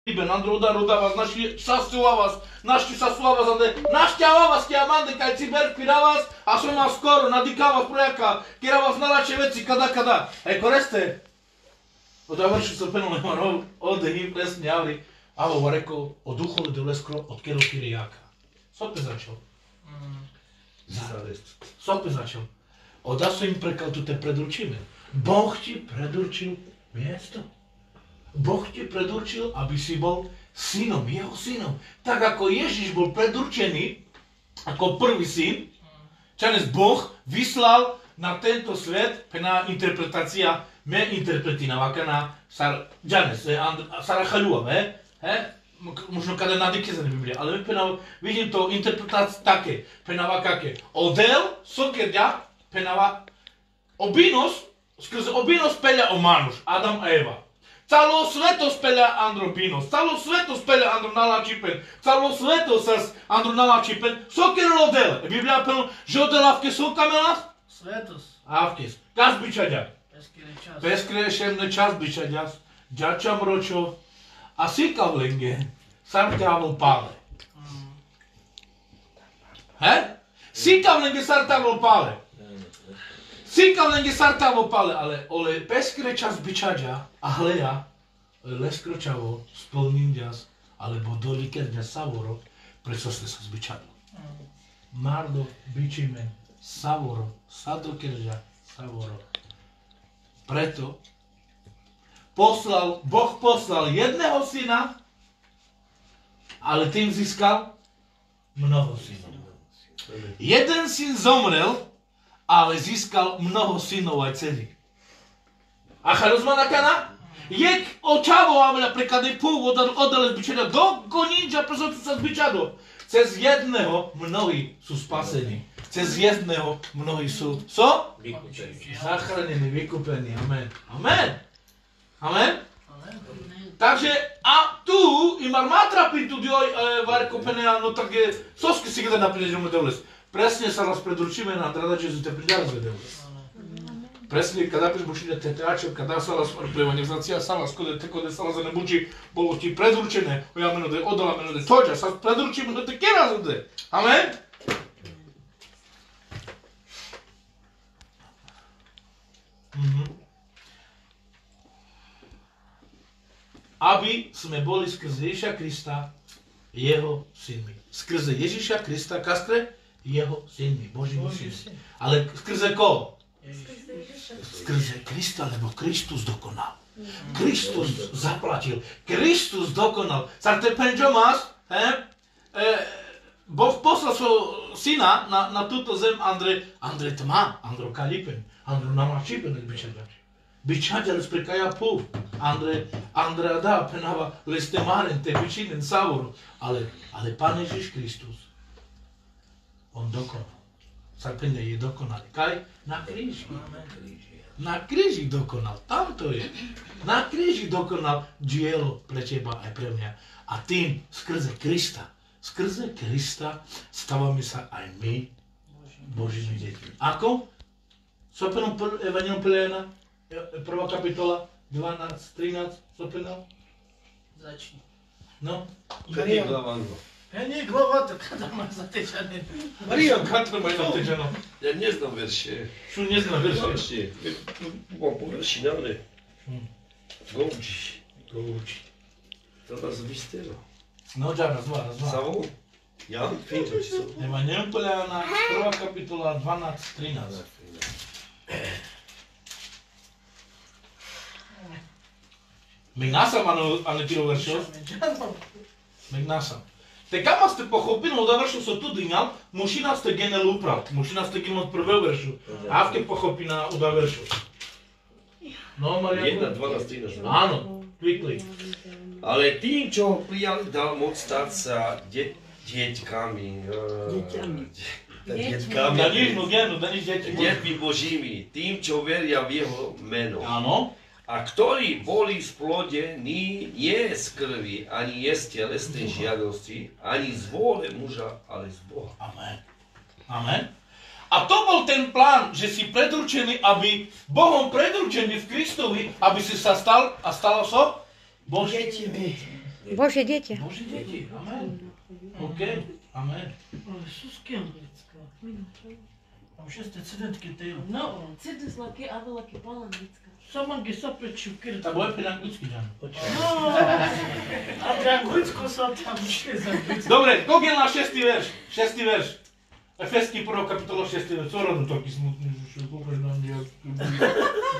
Andru udarul da vas, naši sasua vas, našťava vas, kia mande kaj ciber piravas, a som vás skoro nadikava projaka, kira vas nalače veci kada. Koreste. Odavrši sa penule marov, odehi presne javri, avo vareko, od duchole do leskro, od kero kirijaka. Sope začal. Sope začal. Oda som im prekal, tu te predurčíme. Boh ti predurčil miesto. Boh ti predurčil, aby si bol synom, jeho synom. Tak ako Ježiš bol predurčený ako prvý syn, čanes Boh vyslal na tento svet, pena interpretácia, me interpretinava, kana čanes, Sara Chalua, možno kada nadike za Biblia, ale pena, vidím to interpretácia také, penava kaké. Odel, sokerďa, penava, skrze obinos pelja o Manuš, Adam a Eva. Calo sveto spelja Andro Binos, calo sveto spelja Andro nalačipen, calo sveto sas Andro nalačipen, soker odel. Biblia peno, že odel avke su kamelas? Svetos. Avkes. Kas bičađa? Peskire čas. Peskire šemne čas bičađa. Džača mročo. A sikavlenge, sartjavl pale. Sikavlenge sartjavl pale. Sikavlenge sartjavl pale, ale ole peskire čas bičađa. A hleja, leskročavo, spolninďas, alebo dolikerďa savoro, prečo ste sa zbičali. Mardo, bičimen, savoro, sadokerďa, savoro. Preto Boh poslal jedného syna, ale tým získal mnoho synov. Jeden syn zomrel, ale získal mnoho synov aj celých. A charuzmana kana? Jak očavo napríklad je pôvod odale zbičenia do koninča, preto sa zbičado. Cez jedného mnohí sú spasení. Cez jedného mnohí sú zachránení, vykúpení. Amen. Amen. Amen. Takže a tu imar matra pintu dioj varko penea, no tak je soski si gde napridežemo devles. Presne sa raz predurčíme na dradače zu te pridaraz devles. Presne, kada peš bušine te teače, kada sa las prevanizacija sa las kode sa las ne buči, bolo ti predurčené, ja meno de odala meno de tođa, sa predurčimo da te kera zude. Amen? Aby sme boli skrze Ježiša Krista jeho synmi. Skrze Ježiša Krista, kaskre? Jeho synmi, Božími synmi. Ale skrze koho? Skrze Krista, lebo Kristus dokonal. Kristus zaplatil. Kristus dokonal. Sar te penđo mas, Boh poslal svojho syna na túto zem, Andre tma, Andro kalipen, Andro namačipen, bičađa les prekaja pov, Andre da penava les temaren, te bičinen savoru, ale Pan Ježiš Kristus, on dokonal. Sarpende je dokonali. Kaj? Na kríži. Na kríži dokonal. Tam to je. Na kríži dokonal dielo pre teba aj pre mňa. A tým skrze Krista stávame sa aj my Božími deťmi. Ako? Sopenom Evangelium Peliana, 1. kapitola, 12, 13, sopenom? Začni. No. První glava. Nie, glava, to kada má zatečané. Maria, kada má zatečané. Ja neznám verše. Čo neznám verše? Verše. Mám po verši, ale go učiš. To nás vystero. No, raz, dva. Samo? Ja? Finto, či som? Evangelium Peliana, 1. kapitola, 12, 13. Мегнасам, а не тиро вершо? Мегнасам. Така сте похопил да вершо со ту динал, мушина сте генел управ, мушина сте генел од прве вершо, авке похопина да вершо. No, Maria. 1, 12, 13. Áno, quickly. Ale tým, čo prijali, dal moc stať sa deťkami. Deťmi Božími. Tým, čo veria v jeho meno. Áno. A ktorí boli splodení nie z krvi, ani nie z telesnej žiadosti, ani z vôle muža, ale z Boha. Amen. Amen. A to bol ten plán, že si predurčený, aby Bohom predurčený v Kristovi, aby si sa stal a stalo so Božími. Božie dieťa. Boží deti. Amen. OK. Amen. Исуске английска. Там шесте цидентки тейло. No, cedus laki avelaki palanitska. Сама ги сапречу кирта. Та бой при английски, Джан. А для английско са там ще за английско. Добре, кога е на 6 верш? 6 верш. Ефески 1 капитола 6 верш. Що радо токи смутни, що купиш на английски?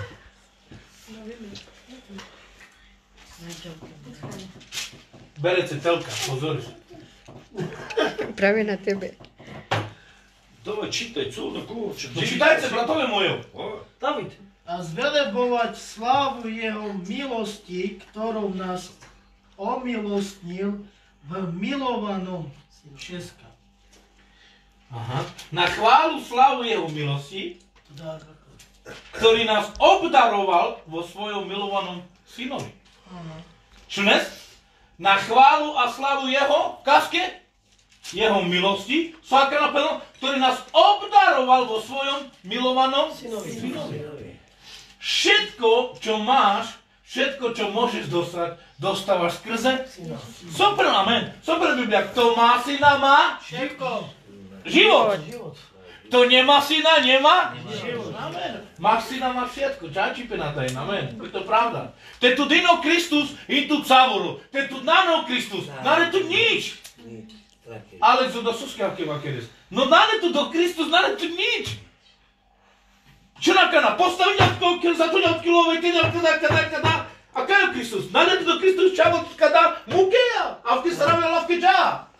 Бере се телка, позориш. Práve na tebe. Давай, читай, co na koho? Дочитайте, братове моје. Давид. А звелебовать славу Его милости, которую нас омилостнил в милованом Шеска. Ага. На хвалу славу Jeho milosti, Да, ktorý nás obdaroval vo svojom milovanom synovi. Čunes? Na chválu a slavu Jeho, kaske? Jeho milosti, svaka napadlo, ktorý nás obdaroval vo svojom milovanom synovi. Všetko, čo máš, všetko, čo môžeš dostať, dostávaš skrze super, amen. Super Biblia, kto má syna, má Všetko. život. Život. Kto nemá syna, nemá Život. amen. Máš syna, máš všetko. Čači penataj, amen. Je to pravda. Te tu dino Kristus i tu cavoro. Te tu nano Kristus. Nare tu nič. Ale zo do suskeavke vakeres. No nare tu do Kristus, nare tu nič. Čo nakana? Postavňatko, zatuňatkilovej, kada. A kaj je Kristus? Nare tu do Kristus čavo kada mukeja. Avke sarave lavke dža.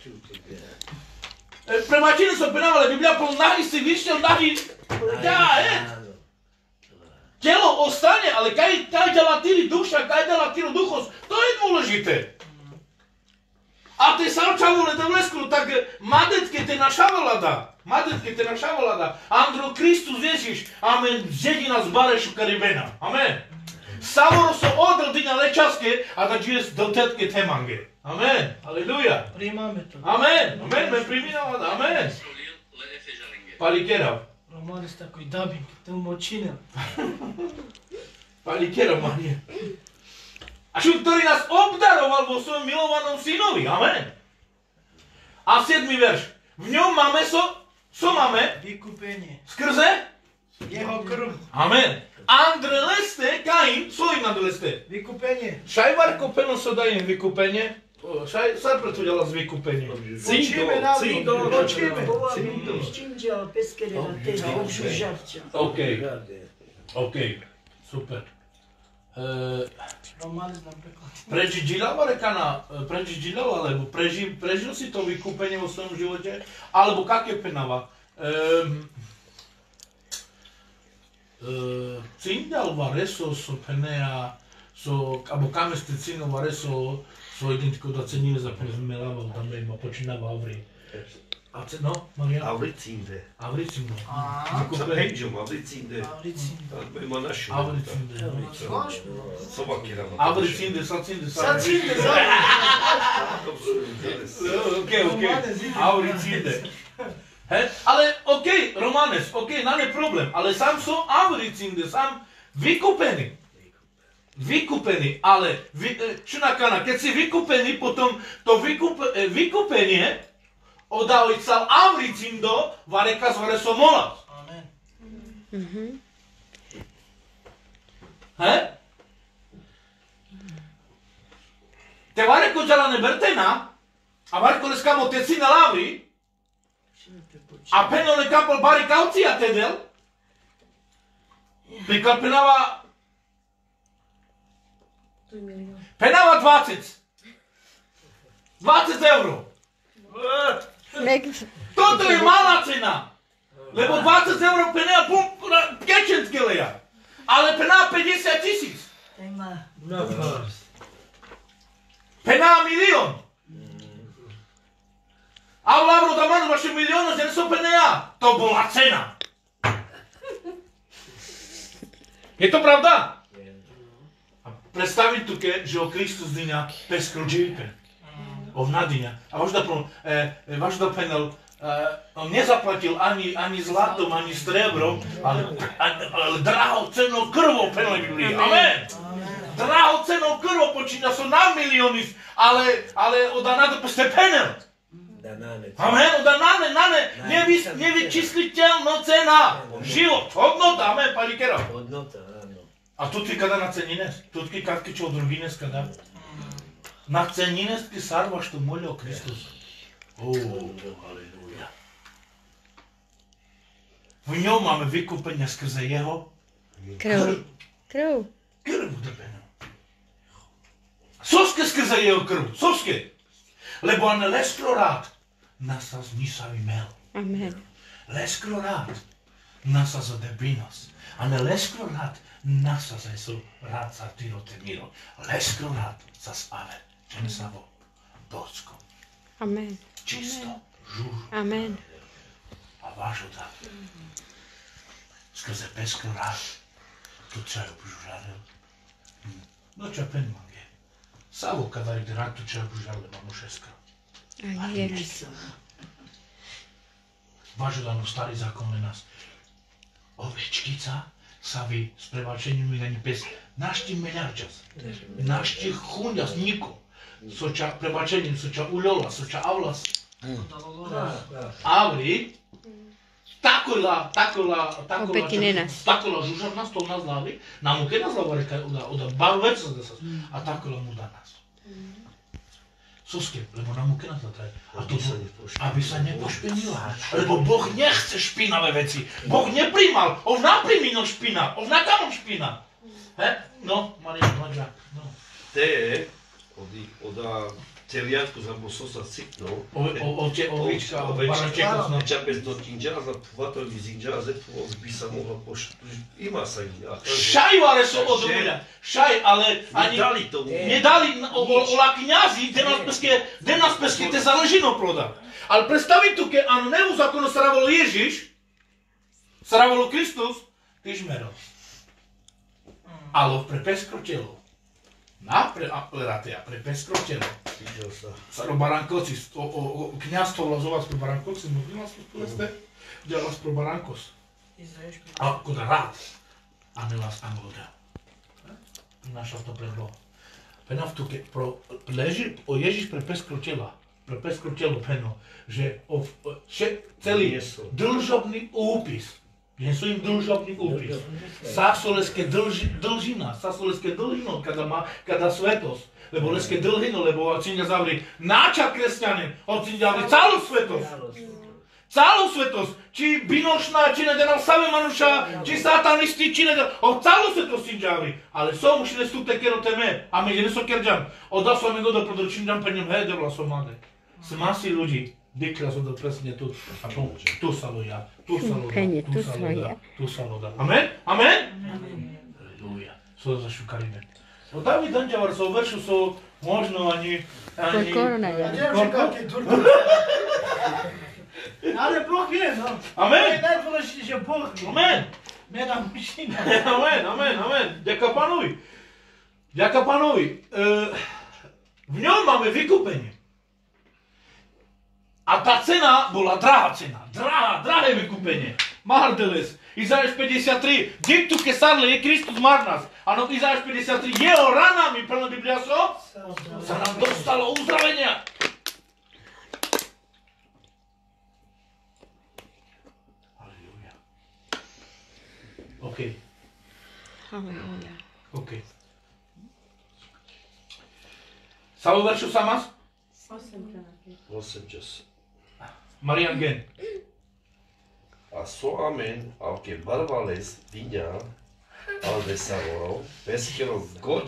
Prema čini som penavale, Biblia plno nahi si vyšiel, nahi. Ja, Telo ostane, ale kaj dela tiri duša, kaj dela tiro duchos, to je dôležité. A ty sam čavole da vleskru, tak madetke te našavala da. Madetke te našavala da. Andro Kristus Ježiš, amen, žedi nás barešu karibena. Amen. Savoro so odel dinja lečaske, a da džires do tetke temange. Amen. Aleluja. Приемаме то. Amen. Amen. Me primila da. Amen. Palikerav. Романи с такой дабинг, тълмочина. Palikerav, manje. A čo, ktorý nás obdaroval vo svojom milovanom synovi. Amen. A 7. verš. V ňom máme máme Выкупление. skrze. Его кръв. Amen. Andre leste, Kain, svoj nadleste. Выкупление. Šaj Varko peno sa dajem vykúpenie. Šaj sa pretudela z vykúpenie. Почиме народ. Почиме. OK. OK. Super. Романи знам преклад. Prežila alebo prežil si to vykúpenie vo svojom živote? Alebo kaké penava? Cindal vareso so penea, abo kame ste cino vareso so identiko da cenile za penezmelava, da me ima počinava Avri. A no, Maria? Avricinde. Avricinde. Sa penđom, Avricinde. Аврицин. Tako ima našu. Avricinde. Sobakira. Avricinde, sacinde, Sad sacinde. cinte završi. OK. Avricinde. Ale OK, Romanes, OK, na ne problem, ale sam so Avricinde, sam vykúpený. Vykúpený, ale čo nakana, keď si vykúpený, potom to vykúpenie odali sa Avricindo, vareka zvare so molas. Амен. Te vareko džala ne bertena, a vareko le skamo te cina lavri, a peno le kapal bari kaucija tedel, penava 20. 20 euro. Toto je malá cena. Lebo 20 euro penea pun kečenskeleja. Ale penea 50 000. Penea milion. A u lavro da manu vaše miliona se ne so penea. To bola cena. Je to pravda? Predstaviť tu, že o Kristus dňa peskro džípe. Ovna dňa. A vaš da penel, on nezaplatil ani zlatom, ani strebrom, ale drahocennou krvou penel Biblii. Amen. drahocenou krvou počína sú na milióny, ale odaná peste penel. Amen, odaná, nevyčísliteľná cena. Život, hodnota, amen, pani Kera. A tutki kada na cenines, tutki kakvi čo druginez kada. Na cenines ti sarva što molio Kristus. Halleluja. V ňom máme vykúpenie skrze jeho Krv. Krv. krv utrpenou. Soske skrze jeho krv, soske. Lebo on leskrorád nás sa znisaví mel. Amen. Leskrorád nás sa zadebinos. A ne leskrorád nás sa zesú rád sa tyrote miro. Leskrorád sa spave. Čem sa vo dosko. Amen. Čisto, žur Amen. a vážoda. Skrze peskrorád. Tu čaju bužarel. No čo pen mange. Savo kada ide rak tu čaju bužarel mamu šeska. A Ježiš. Vážoda no starý zákon len nás. Ovečkica sa vy s prebačením ani pes našti meľarčas. Našti chunďas niko. Soča prebačením, soča uľola, soča avlas. Avri. Takola Opetinena. takola žužarna stol na zlavi. Namu ke na zlava reka oda barvec da sa. A takola mu da nás. Soske, lebo namu ke na zlava. A to aby sa nepošpinila. Lebo Boh nechce špinavé veci. Boh nepríjmal. On napríjmino špina. On nakamon špina. He? No, Maria, Maria. No. Te, oda teliatku zabol sosa cipno. Ovička, barančeko. Ča bez do tinđaza, vatovni zinđaze, bi sa mohla pošati. Ima sa ih. Šaj, ale sú odobria. Šaj, ale ani... Dali tomu. Nie dali ola kňazi, de nás peske te záležino proda. Ale predstavi tu, keď ano nevu zákono saravolo Ježiš, saravolo Kristus, tyž mero. Ale pre peskro telo. Pre peskro telo. Saro barankoci, kňaz to vlazovac pre barankoci, mogli nás spoleste? Dělas pro barankos. A koda rád. A ne vás angloda. Našal to pre Boha. Pena v tuke, leží o Ježiš pre peskro telo peno, že celý dlžobný úpis, že sú im dlžobný úpis, sasoleské dlžina, kada svetosť, lebo leské dlhino, lebo odcinja zavri náčat kresťanin, odcinja zavri celú svetosť. Celú svetosť, či binošná, či nedenal same manuša, či satanisti, či nedenal, celú svetosť si džavri. Ale som už nestupte kero teme, a my jeneso kerđam, oda svojme godo područim džam penjem hedevla som mlade. Smasi ľudí, dikla som to presne tu, a tu sa loja, tu sa loda. Amen? Amen? Aleluja. So zašukarime. No David Danđavar sa uvršu so možno ani... Korona je. Ale Boh je, no. Amen. Najdôležitejšie Boh je. Amen. Ne nám myšina. Amen. Ďaká Pánovi. V ňom máme vykúpenie. A tá cena bola drahá cena. Drahé vykúpenie. Mardeles. Izajáš 53. Diktu ke sarle je Kristus marnas. Ano, Izajáš 53. Jeho ranami, plná Biblia sa nám dostalo uzdravenia. Halleluja. OK. Halleluja. OK. Savo veršu samas? 8 čas. Marian Gen. A so amen, aunque barvales diňa, alde savoro, peskero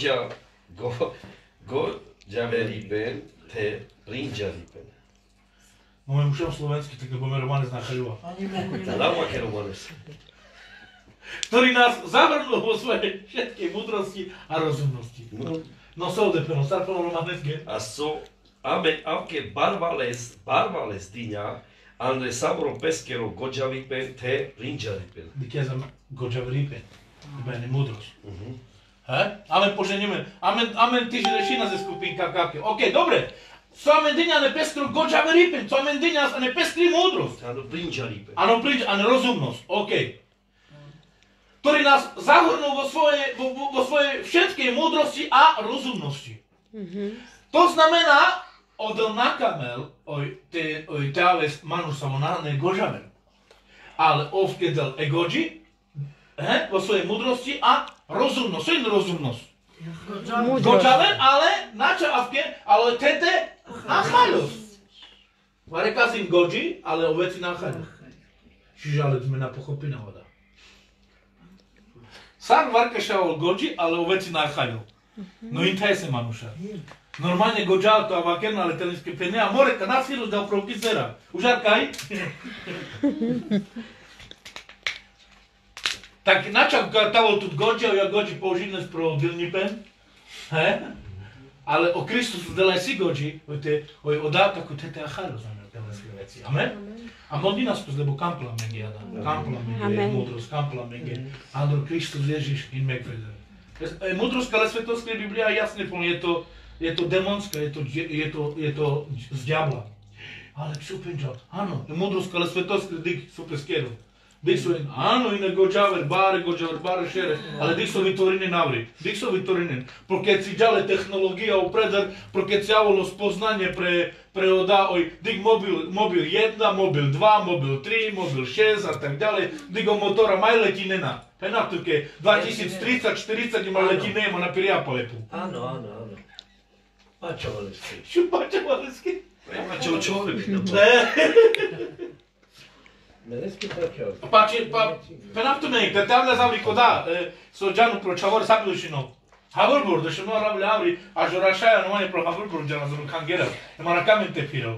goďaveripen, te rinđaripen. Máme mušom slovensky, tak budeme Romanes Nachaliova. Lama ke Romanes. Ktorý nás zahrnul vo svojej všetkej múdrosti a rozumnosti. No so odepeno, sarpeno Romanes Gen. A so amen, aunque barvales diňa, Andre sabro peskero goďaveripen, te rinđaripen. Dikjazam goďaveripen. Bene múdrosť. Amen, poženíme. Amen, tyž rešina ze skupinka kakve. OK, dobre. So amen dyňa ne peskro goďaveripen. So amen dyňa ne peskri múdrosť. Ano rinđaripen. Ano rozumnosť. OK. ktorý nás zahrnul vo svojej všetkej múdrosti a rozumnosti. To znamená, odel nakamel, oj teaves manusavona ne gožavel. Ale ovkedel egođi, vo svojej múdrosti a rozumnosť. Čo je rozumnosť? Gožavel, ale nača avke, ale tete nachalos. Varekazim gođi, ale oveci nachalos. Čiže ale sme na pochopina voda. Sam varkašavol gođi, ale oveci nachalos. No intaj se manuša. Normalne gođal to avaken, ale telinske pene, a more ka nas hirus da upravki zera. Užarkaj? Tak načal tavo tut gođao, ja gođi použitnes pro dilni pen. Ale o Kristusu delaj si gođi, oj odavka ko tete ahalo za mene telinske veci. Amen? A modi nas pos lebo kampla menge jada. Kampla menge, mudrost, kampla menge. Andro Kristus Ježiš in megveder. Mudrost, ale svetoskrije Biblija jasne pomne, je to demonska, je to z diabla. Ale super, áno, mudrost, ale svetoskrije dik super skjeru. Dik su, áno, ine gođaver, bare šere, ale dik su vitvorine navri. Dik su vitvorine. Porque si džale tehnologija u predar, porque si javolo spoznanje pre oda, dik mobil 1, mobil 2, mobil 3, mobil 6 a tak ďalej. Digo motora maj leti nena. Penatuke, 2030-40 ima leti nema na pirjapa lepu. Áno. Pačovaliski. Čo pačovaliski? Pačov čovek. Meneski pačov. Penatume, te avle zavri koda, so džanu pro čavor sapilušino. Havurbur, da še no ravli avri, a žorašaja no manje pro havurbur džana zonu kangera. Ema na kamen te pirao.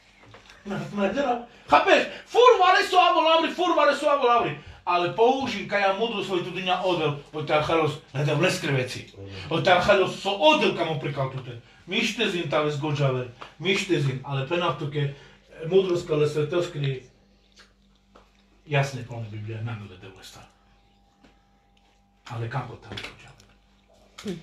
Chápeš? Fur vare su avo lavri. Ale použím, kaj ja mudru svoj tu dňa odel, od te achalos, leda v leskre veci. Od te achalos so odel kamo prikal tute. Mištezin ta ves gođaver, mištezin, ale penavtuke, mudrost kale svetovskri, jasne plne Biblija, nanule de vlesta. Ale kako ta gođaver?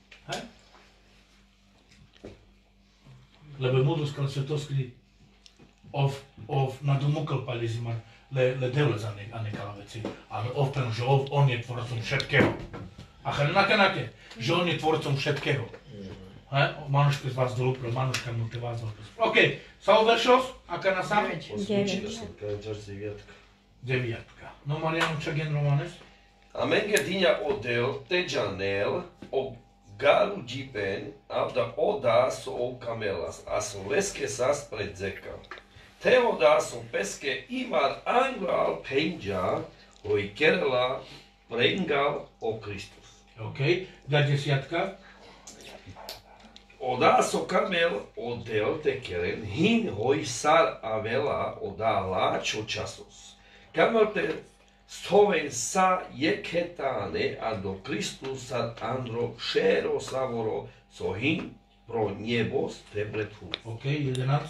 Lebe mudrost kale svetovskri, nadumukal palizimar, le devle za nekala veci, ale ovpeno, že on je tvorcom všetkého. A nake, že on je tvorcom všetkého. Manuška z vás dolupro, manuška mu te vás dolupro. Ok, samo veršos, aka na sam? 9. No Mariano Čagen Romanes? A menge dinja odel teđanel o garu džipen, avda oda so o kamelas, a so leske sas pred zeka. Te oda so peske imar angral penja, oj kerela prengal o Kristus. Ok, da 10. Oda so kamel odel te keren, hin hoj sar avela oda lačo časos. Kamel te stoven sa jeketane a do Kristus sar andro šero savoro, so hin pro njebos te blethu. Ok, 11.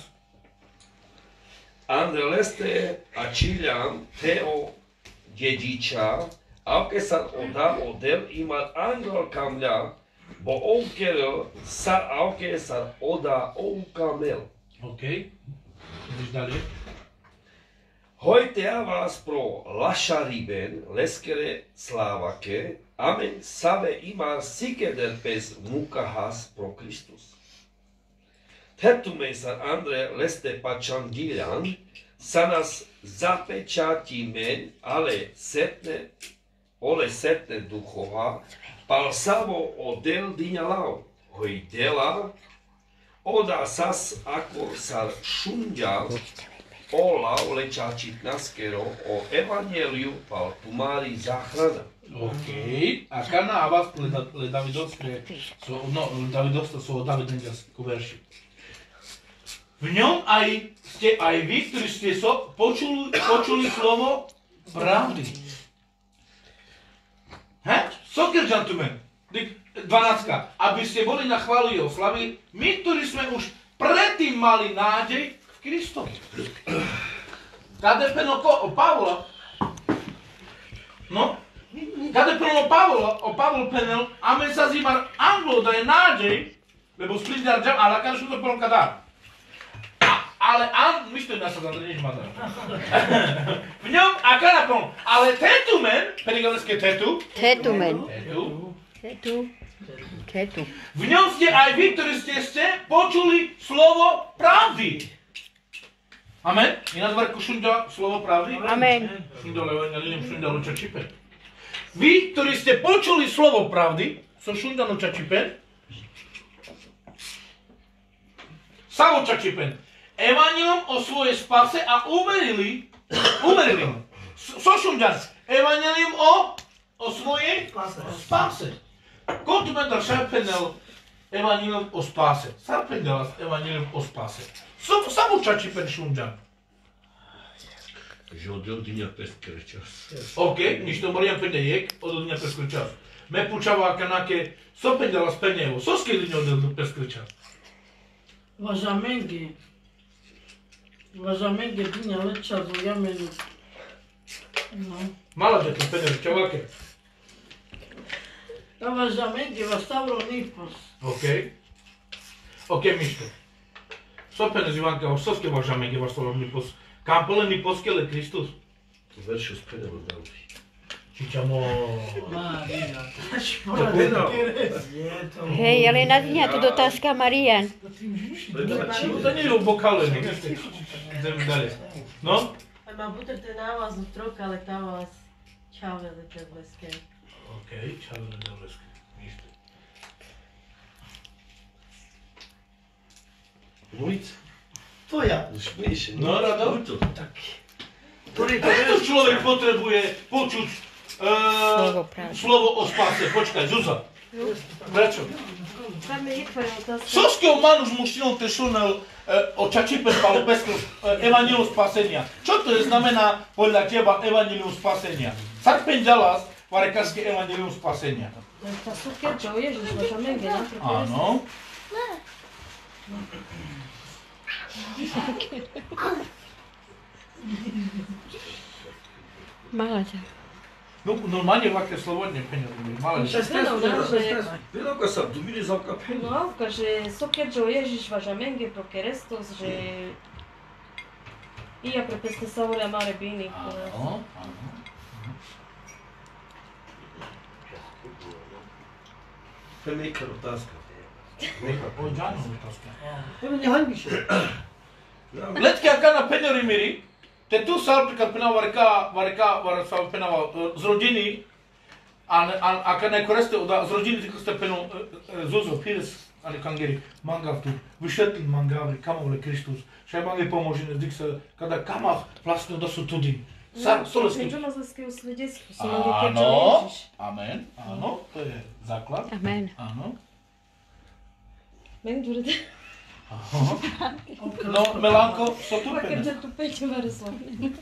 Andre leste ačiljam teo djedića, avke sar oda odel imar angel kamlja, bo ovkerel sar avke sar oda ovkamel. Ok, ideš dalje. Hojte a vas pro lašariben leskere slavake, amen save imar sikeder pes mukahas pro Kristus. Tertume sar Andre leste pačangiljan, sanas zapečatimen, ale setne duhova, pal samo odel dinjalao, hoj dela, oda sas ako sar šundjal, ola lečačit naskero o evangeliju pal tumari zahrana. Ok, a kana a vás le Davidovstvo sú o Davidenďarsku verši. V ňom ste aj vy, ktorí ste počuli slovo pravdy. Soker gentlemen, 12. Aby ste boli na chválu jeho slavy, my, ktorí sme už predtým mali nádej v Kristovi. Kade peno Pavla? No? Kade peno Pavlo penel, amen sa zimar anglo da je nádej, lebo splindar džam, ale kada što to peno kada? A ale ništa na sa zadržiš ma dá. V ňom, aká napom, ale tetumen, penigaleské tetu, Tetumen. tetu, Tetu. v ňom ste aj vy, ktorí ste počuli slovo pravdy. Amen? Ináč Marku šunda slovo pravdy? Amen. Šunda levangelím, šunda luča čipen. Vy, ktorí ste počuli slovo pravdy, so šunda luča čipen, Savo čipen, evangelom o svojej spase a uverili mu. So šundan, evangelom o svojej spase. Kontu mendar šarpenel evangelom o spase. Sarpendelas evangelom o spase. Savo čipen šundan. Že od dňa preskrčas. Ok, ništo moram pendejek, od dňa preskrčas. Me pučava kanake, so pendelas penjevo, so skeli od dňa preskrčas. Vazamengi dinja lecza do jamenu. No. Mala dete penjeve, čavake. A vazamengi va stavro nipos. Ok, mišto. So penez Ivanka, so ske važamengi va stavro nipos. Kampele nipos kele Kristus. Veršu spenelo další. Čičamo. Marija. Hej, ale na dňa tu dotázka Marian. To nie je obokalený. Ideme dalej. No? Ама будете наваз от трок, але та вас чавели те блеске. Ok, čavele dobreske. Mišto. Ulica. To ja. Šmiše. No, Rado? Ktorý to Preto je? človek potrebuje počuť Slovo pravdy. slovo o spase. Počkaj, Zuzа. Prečo? Това ме идва от тази. Soského manus muštinou tešunel o čačipen palo pesko evangelium spasenia. Čo to je znamená podľa teba evangelium spasenia? Sarpen ďalas varekarské evangelium spasenia. Та сукер, че уежиш, вазamengi, на Áno. Mala ťa. No, normálne vaké slovo nepenjeli. Malé. Винака са добили за капен. Но, каже, сукер, че уежиш, вазamengi, про керестос, že и я препесте саворе маре бини. Áno, áno. To je Mejka otázka. Oj, Ďano, otázka. Evo ne hanbiše. Letke aká na penjori miri, te tu sa napríklad penava vareka penava z rodiny, a aká nekoreste z rodiny, tako ste penu Zuzo, Pires, ali kangeri, mangav tu, vyšetli mangavri, kamovle Kristus, še mangi pomožine, dik se, kada kamah vlastne da su tudi. Solesky. Джумазлеское свидетельство, Áno, amen, áno, to je základ. Amen. Áno. Мен дурите. No, Melanko, so tu Макар pene. че тупеće варисло.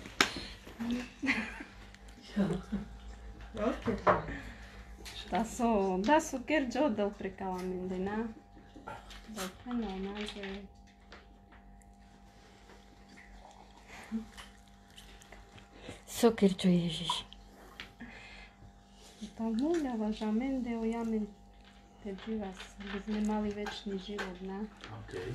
Da su kerđo del prekala mindena. Da peno nađe. Sokir čo Ježiš. Da mulja važamende o jamen te živas. By sme mali večný život, ne? Okay.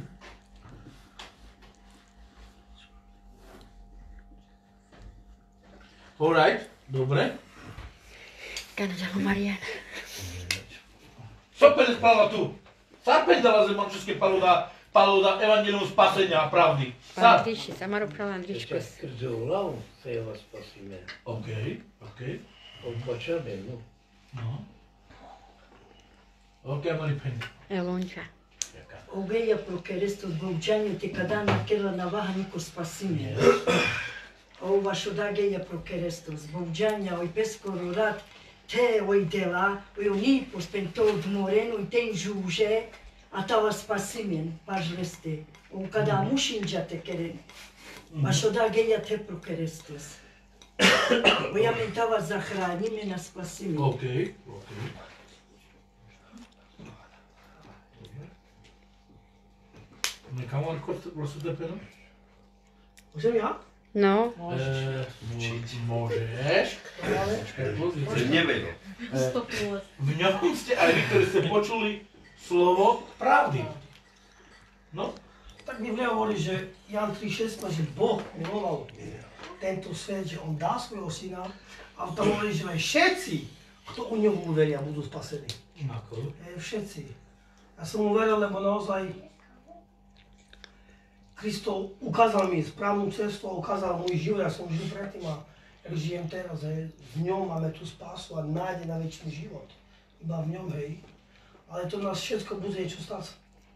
Alright, dobre. Kanadalo Marian. Co pene spala tu? Sarpen dala zeman české paluda evangelium spasenia a pravdy. Sa. Andriši, Samaro prala Andriško. Skrze hlavu se vas spasíme. OK. Opačame, no. No. OK, mali pene. Elonča. Oveja pro keresto zbogđanju te kada nakela na vaha niko spasimlje. Ova šodageja pro keresto zbogđanja oj peskoro rat te oj dela oj oni pospento od morenu i ten žuže a ta vas spasimen pažleste. O kada mušinđa te keren. A šodageja te pro kerestos. Oja men ta vas zahrani me na spasimen. OK. Nekamo ako prosto da peno? Možem ja? No, Môžeš. Nevedel. Stopnula. V ňom ste aj vy, ktorí ste počuli slovo pravdy. No, Tak Biblija govori, že Jan 3.16, že Boh miloval tento svet, že on dá svojho syna a tam hovorí, že aj všetci, kto u ňoho uveria, budú spasení. Ako? Všetci. Ja som uveril, lebo naozaj Kristo ukázal mi správnu cestu a ukázal môj život. Ja som žil predtým a jak žijem teraz, hej. V ňom máme tú spásu a nádej na večný život. Iba v ňom, hej. Ale to nás všetko bude niečo stať.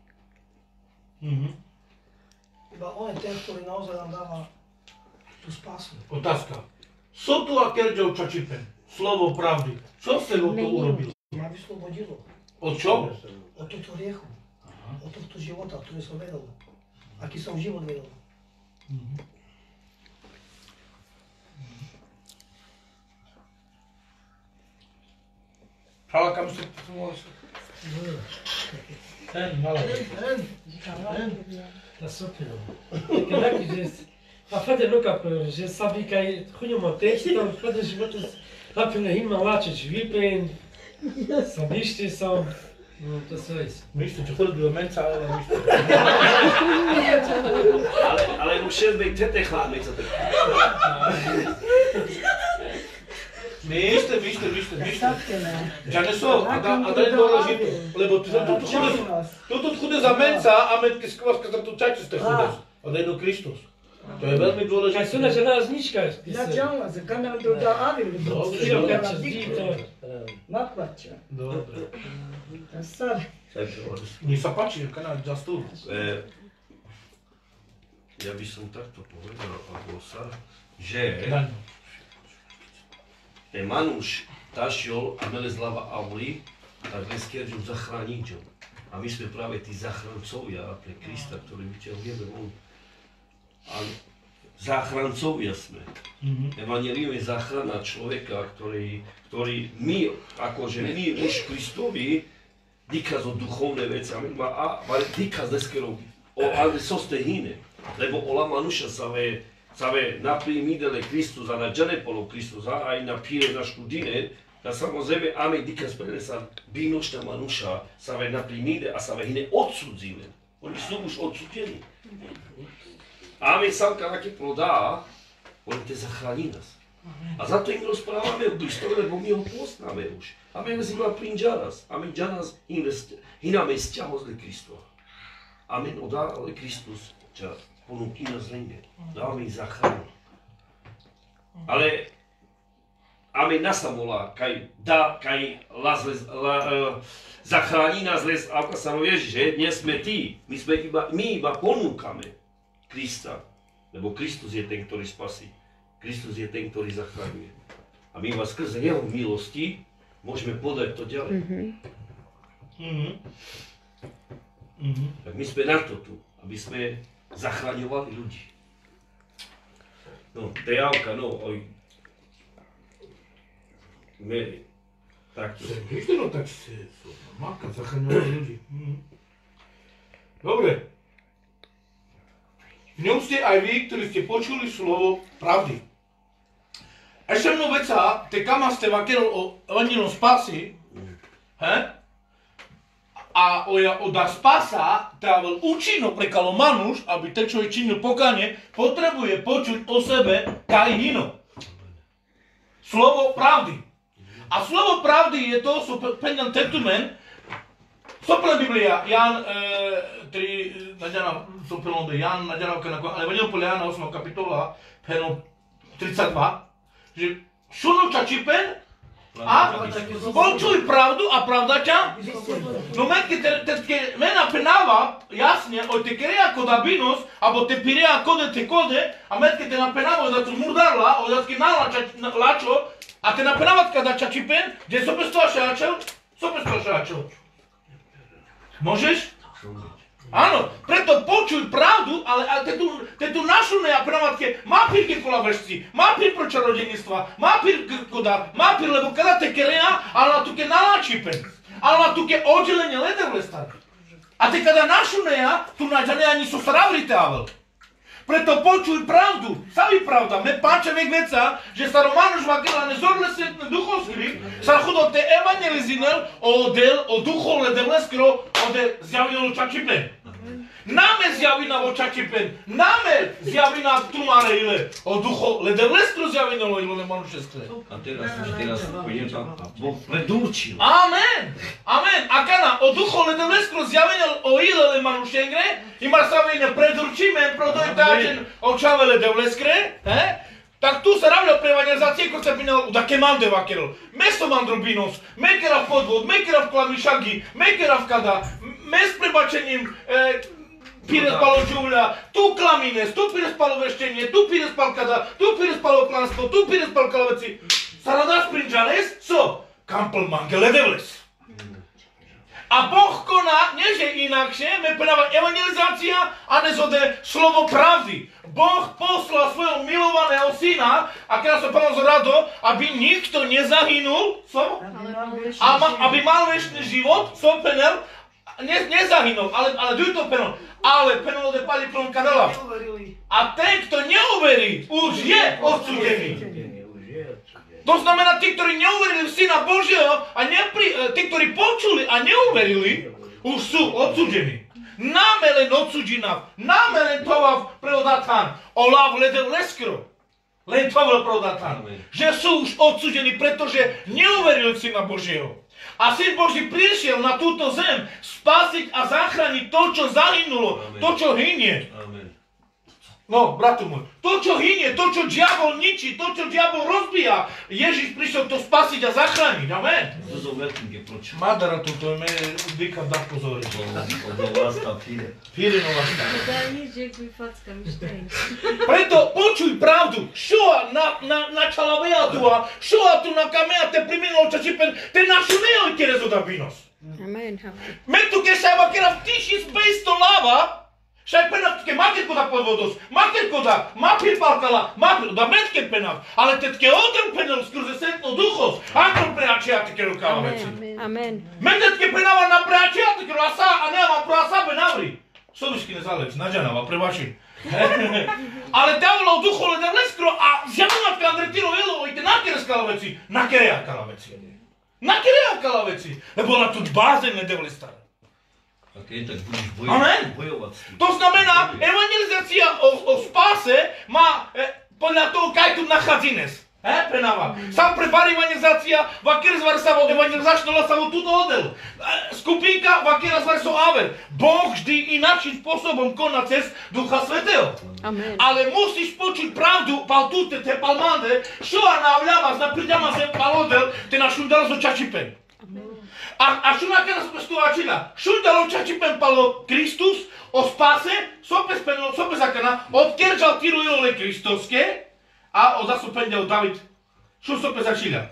Iba on je ten, ktorý naozaj nám dáva tú spásu. Otázka. Sotu a kerďou čačipen. Slovo pravdy. Čo s tebou to urobil? Ma vyslobodilo Od čo? od tohto riechu, od tohto života, ktorý som vedel. Aký som život vedel. Hvala, kam ste Ten, hvala. Tá super. Caraca, gente. A fazer nunca por, já sabe que aí, junho montete, então fazer života, lá pela rima lá, te vipen, sabiste são, to sú isso. Mište, čo chodí do menca, ale mište. Ale už šedbej tete chláme sa tak. Mište. Čaneso, a da je dôležité, lebo toto chude za menca a metke skvaska za tú čaču ste chude. A da je do Kristus. To je veľmi Kaj dôležité. sú na železnička. Ja ďalej, za kanál do Avil. Dobre, Naplača. Dobre. Sad. Mne sa páči, že kanál za stôl. Ja by som takto povedal, Abosa, že ten Manuš tašiel a melezlava Auli, tak dnes kieržu zachráničom. A my sme práve tí zachrancovia pre Krista, ktorý vyťahujeme von. A záchrancovia sme. Evangelium je záchrana človeka, ktorý my, akože my už Kristovi, dikaz o duchovné veci, a dikaz deskero o ale soste hine. Lebo ola Manuša save naprimidele Kristus a na džanepolo Kristus a aj na pire na študine, da samozrejme ame dikaz prelesa binošta Manuša save naprimide a save hine odsudzile. Oni sú už odsudení. Amen sam keď prodá, on te zachrání nás. A za to im rozprávame o Kristovi, lebo my ho poznáme už. Amen zima prinžaras, amen džanas hiname sťaho zle Kristova. Amen odá, ale Kristus ča ponúky nás lenge. Dáme ich zachranu. Ale amen nasamola, kaj zachrání nás les, ako sa vieš, že nie sme tí, my iba ponúkame Krista, lebo Kristus je ten, ktorý spasí. Kristus je ten, ktorý zachraňuje. A my vás skrze jeho milosti môžeme podať to ďalej. Tak my sme na to tu, aby sme zachraňovali ľudí. No, Tejavka, no, oj. Meri. Takto. No tak si máka zachraňovali ľudí. Dobre. V ňom ste aj vy, ktorí ste počuli slovo pravdy. Ešte mnou veca, te kama ste vakerol o evangelom spasi, a oda spasa, teda účinno prekalo Manuš, aby ten človek činil pokánie, potrebuje počuť o sebe kaj hino. Slovo pravdy. A slovo pravdy je to, so penjan tetumen, sopra Biblia, Jan 3, nađana, sopra onda Jan, nađana, ale Evangelio po Jana 8. kapitola, peno 32, že šunu čačipen, a počuj pravdu a pravda ťa, no keď mena penava, jasne, od te kerea koda binos, abo te pirea kode te kode, a keď te napenava da tu murdarla, od da ti nalačo, a te napenava kada čačipen, gdje sopra stošačel. Môžeš? Áno, preto počuj pravdu, ale te tu našu neapravatke, má pír ke kolavešci, má pír pro čarodenjstva, má pír koda, má pír, lebo kada te kelea, ale na tu ke nalačipen, ale na tu ke odželenje ledevle stati. A te kada našu nea, tu nađane ani su sravrite avel. Preto počuj pravdu, savi pravda, me pače vek veca, že sa Romanuš vakela nezorle svetne duhovskri, sa chudo te evangelizinel o duhovle devleskro, ode zjavljeno čačipen. Name zjaví na očačipen, name zjaví na tumareile. O ducho ledevleskro zjavilo ile manušestre. A teraz pôjdem tam a Boh predurčil. Amen. Amen. A kana o ducho ledevleskro zjavilo o ile manušengre, i marsavine predurčime prodojtačen o čave ledevleskre, tak tu sa ravno pre evangelizácie, ako sa pínal, da kemande vakerol. Mesto mandrobinos, mekera v podvod, mekera v klamišagi, mekera v kada, mes prebačením, pire spalo čuvľa, tu klamines, tu pire spalo veštenie, tu pire spal kada, tu pire spalo klanstvo, tu pire spal kalaveci. Saradas prinžales, so, kampel mangele devles. A Boh koná, nieže inakšie, me práva evangelizácia a nezode slovo pravdy. Boh poslal svojho milovaného syna, a keď som povedal rado, aby nikto nezahynul, aby mal večný život, som penel, nezahynul, ale to penel. Ale penel de pali plon kadala. A ten, kto neuverí, už je odsúdený. To znamená, tí, ktorí neuverili v Syna Božieho a tí, ktorí počuli a neuverili, už sú odsúdení. Náme len odsúdina, náme len tovav preodatán, olav ledel leskro. Len tovav preodatán. Že sú už odsúdení, pretože neuverili v Syna Božieho. A Syn Boží prišiel na túto zem spasiť a zachrániť to, čo zahynulo, to, čo hynie. No, bratu môj, to, čo hynie, to, čo diabol ničí, to, čo diabol rozbíja, Ježiš prišiel to spasiť a zachrániť, amen. To veľkým proč. Madara tu, to je me dýka da pozoriť. Fire novasta. Da nič, jak mi facka, mi štrejn. Preto počuj pravdu, šoa na čalaveja tua, šoa tu na kamea te primino čačipen, te našuneo i kerezo da binos. Amen. Metu ke saiba kera tišis beisto lava, šaj penaf tke makerko da podvodos, makerko da mapir palkala, da metke penaf, ale tetke odem penal skrze sentno duchos, ankon preačeja teke rukava veci. Amen. Metetke penava na preačeja teke rasa, a nema pro asa benavri. Soviški nezalec, nađanava, prevaši. Ale diavolo duho le devleskro, a zjavunat kandretiro ilo, ite nakere skalaveci, nakereja kalaveci. Nakereja kalaveci, lebo na tu bazen ne devlestar. Okay, tak budeš bojovať. To znamená, evangelizácia o spáse má podľa toho, kaj tu nachadzines. Penava. Sam prepara evangelizácia, vakir zvar sa vo evangelizačnola sa vo tuto odel. Skupinka vakira zvar so aver. Boh vždy inačím spôsobom koná cez Ducha Svätého. Amen. Ale musíš počuť pravdu, pal tute, te palmande, šo anavljava, zna pridjama se pal odel, te na šundalo zo čačipen. A šuna kada smo stuvačila, šundalo čačipen palo Kristus, o spase, sope zakana, odkerđal tiru ilole Kristovske, a oda su pendjao David, šu sope začila.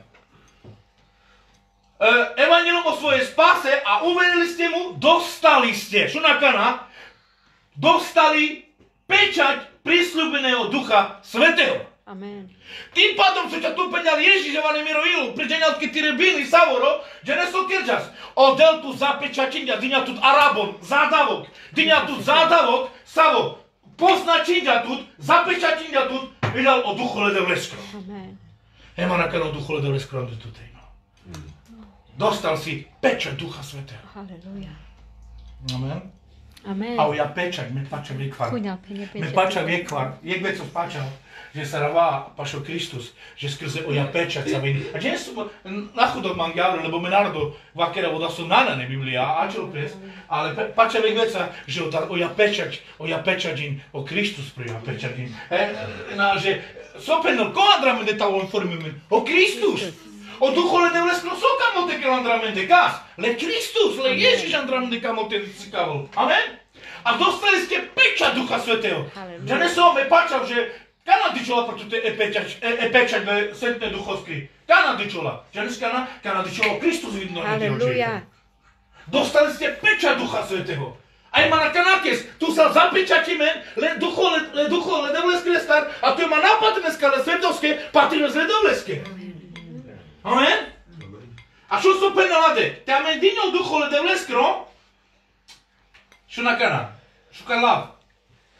Evangelom o svoje spase, a uverili ste mu, dostali ste, šuna kana, dostali pečať prisľúbeného Ducha Svätého. Amen. Tým pádom sú ťa tu peňal Ježiš, Evane Miroilu, priđenjalke ti rebili Savoro, že neso kirđas. Odel tu zapečačinja, dinja tut Arabon, zadavok, dinja tut zadavok, Savo, poznačinja tut, zapečačinja tut, vidal o Duhu Ledevleskro. Amen. Ema na kano Duhu Ledevleskro ande tutejno. Dostal si pečať Ducha Svätého. Halleluja. Amen. Amen. A ja pečať, me pača viekvar. Me pača viekvar, jak veco spačal. Že sa ravá pašo Kristus, že skrze oja pečať sa vidi. A dnes na chudok mám gavru, lebo me narodo vakera voda sú nanane Biblia, a čo pres, ale pača vek veca, že oja pečađin, o Kristus prija pečađin. Že sopenel, ko andramente tavo informimen? O Kristus! O Duhu Ledevleskro sokamo te kel andramente kas, le Kristus, le Ježiš andramente kamo te cikavol. Amen? A dostali ste pečať Ducha Svätého. Že nesom me pačal, že Kanadi čola pa tu te pečať ve Svetné Duchovský. Kanadi čola. Že dnes Kanadi čola Kristus vidno. Halleluja. Dostali ste pečať Ducha Svätého. Aj ma na kanakes, tu sa zapečatíme, le Ducho Ledevleskre star, a tu ma napadne skale Svetovské, patríme z Ledevleské. Amen? A čo sú penalade? Te amendinio Ducho Ledevleskro, čo na kana? Šukar lav.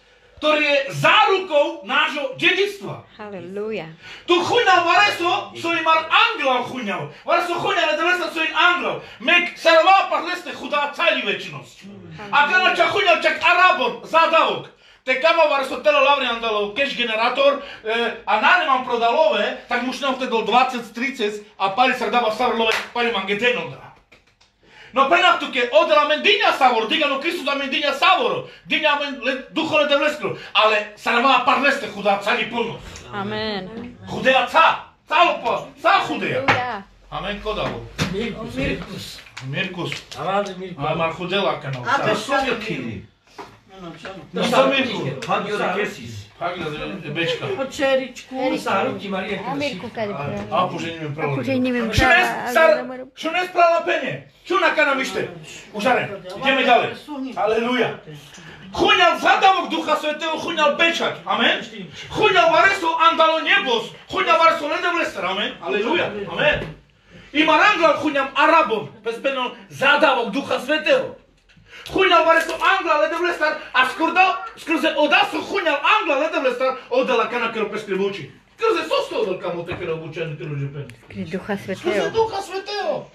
ktorý je zárukou nášho dedičstva. Halleluja. Tu chuňal vareso, so im ангелов chuňal. Vareso chuňal, da so im ангелов. Mek sarva parleste chuda cali večnosť. A kada ča chuňal čak Arabon, zadavok. Te kama vareso telo lavri andalo cash generator, a nane mam prodalove, tak mušno vtedy 20-30, a pali sa dava savrlove, pali man gedenol da. No penaktu ke odela men dinja savoro, diga no Kristu da men dinja savoro, dinja men duhole de vleskro, ale sarva parleste chuda cali plno. Amen. Chudea ca, calo po, ca chudea. Halleluja. Amen, kodavo. Mirkus. Mirkus. Avade Mirkus. Amar chudela kanal. To sú jaký. No sa Mirku. Hagio de Kesis. Hagla bečka. Očeričku. Saruki Maria A Mirku kad je pravo. A požením pravo. Ako že nemam Čo nes, prava, sar, ali ne moram. čo nespravila penje? Čo nakana mište? Užare, ideme ďalej. Aleluja. Chuňal zadavok Ducha Svetého, chuňal pečať. Amen. Chuňal vareso andalo nebos. Chuňal vareso ledevlester. Amen. Aleluja. Amen. Ima rangla chuňam Arabom. Bezpeno zadavok Ducha Svetého. Chuňal vareso angla ledevlester a skrze odasu chuňal angla ledevlester odala kana kero peskri vuči. Skrze sosto odal kamo te kero vučeni kero žipen. Skrze Duha Skrze Svetého. Ducha Svetého.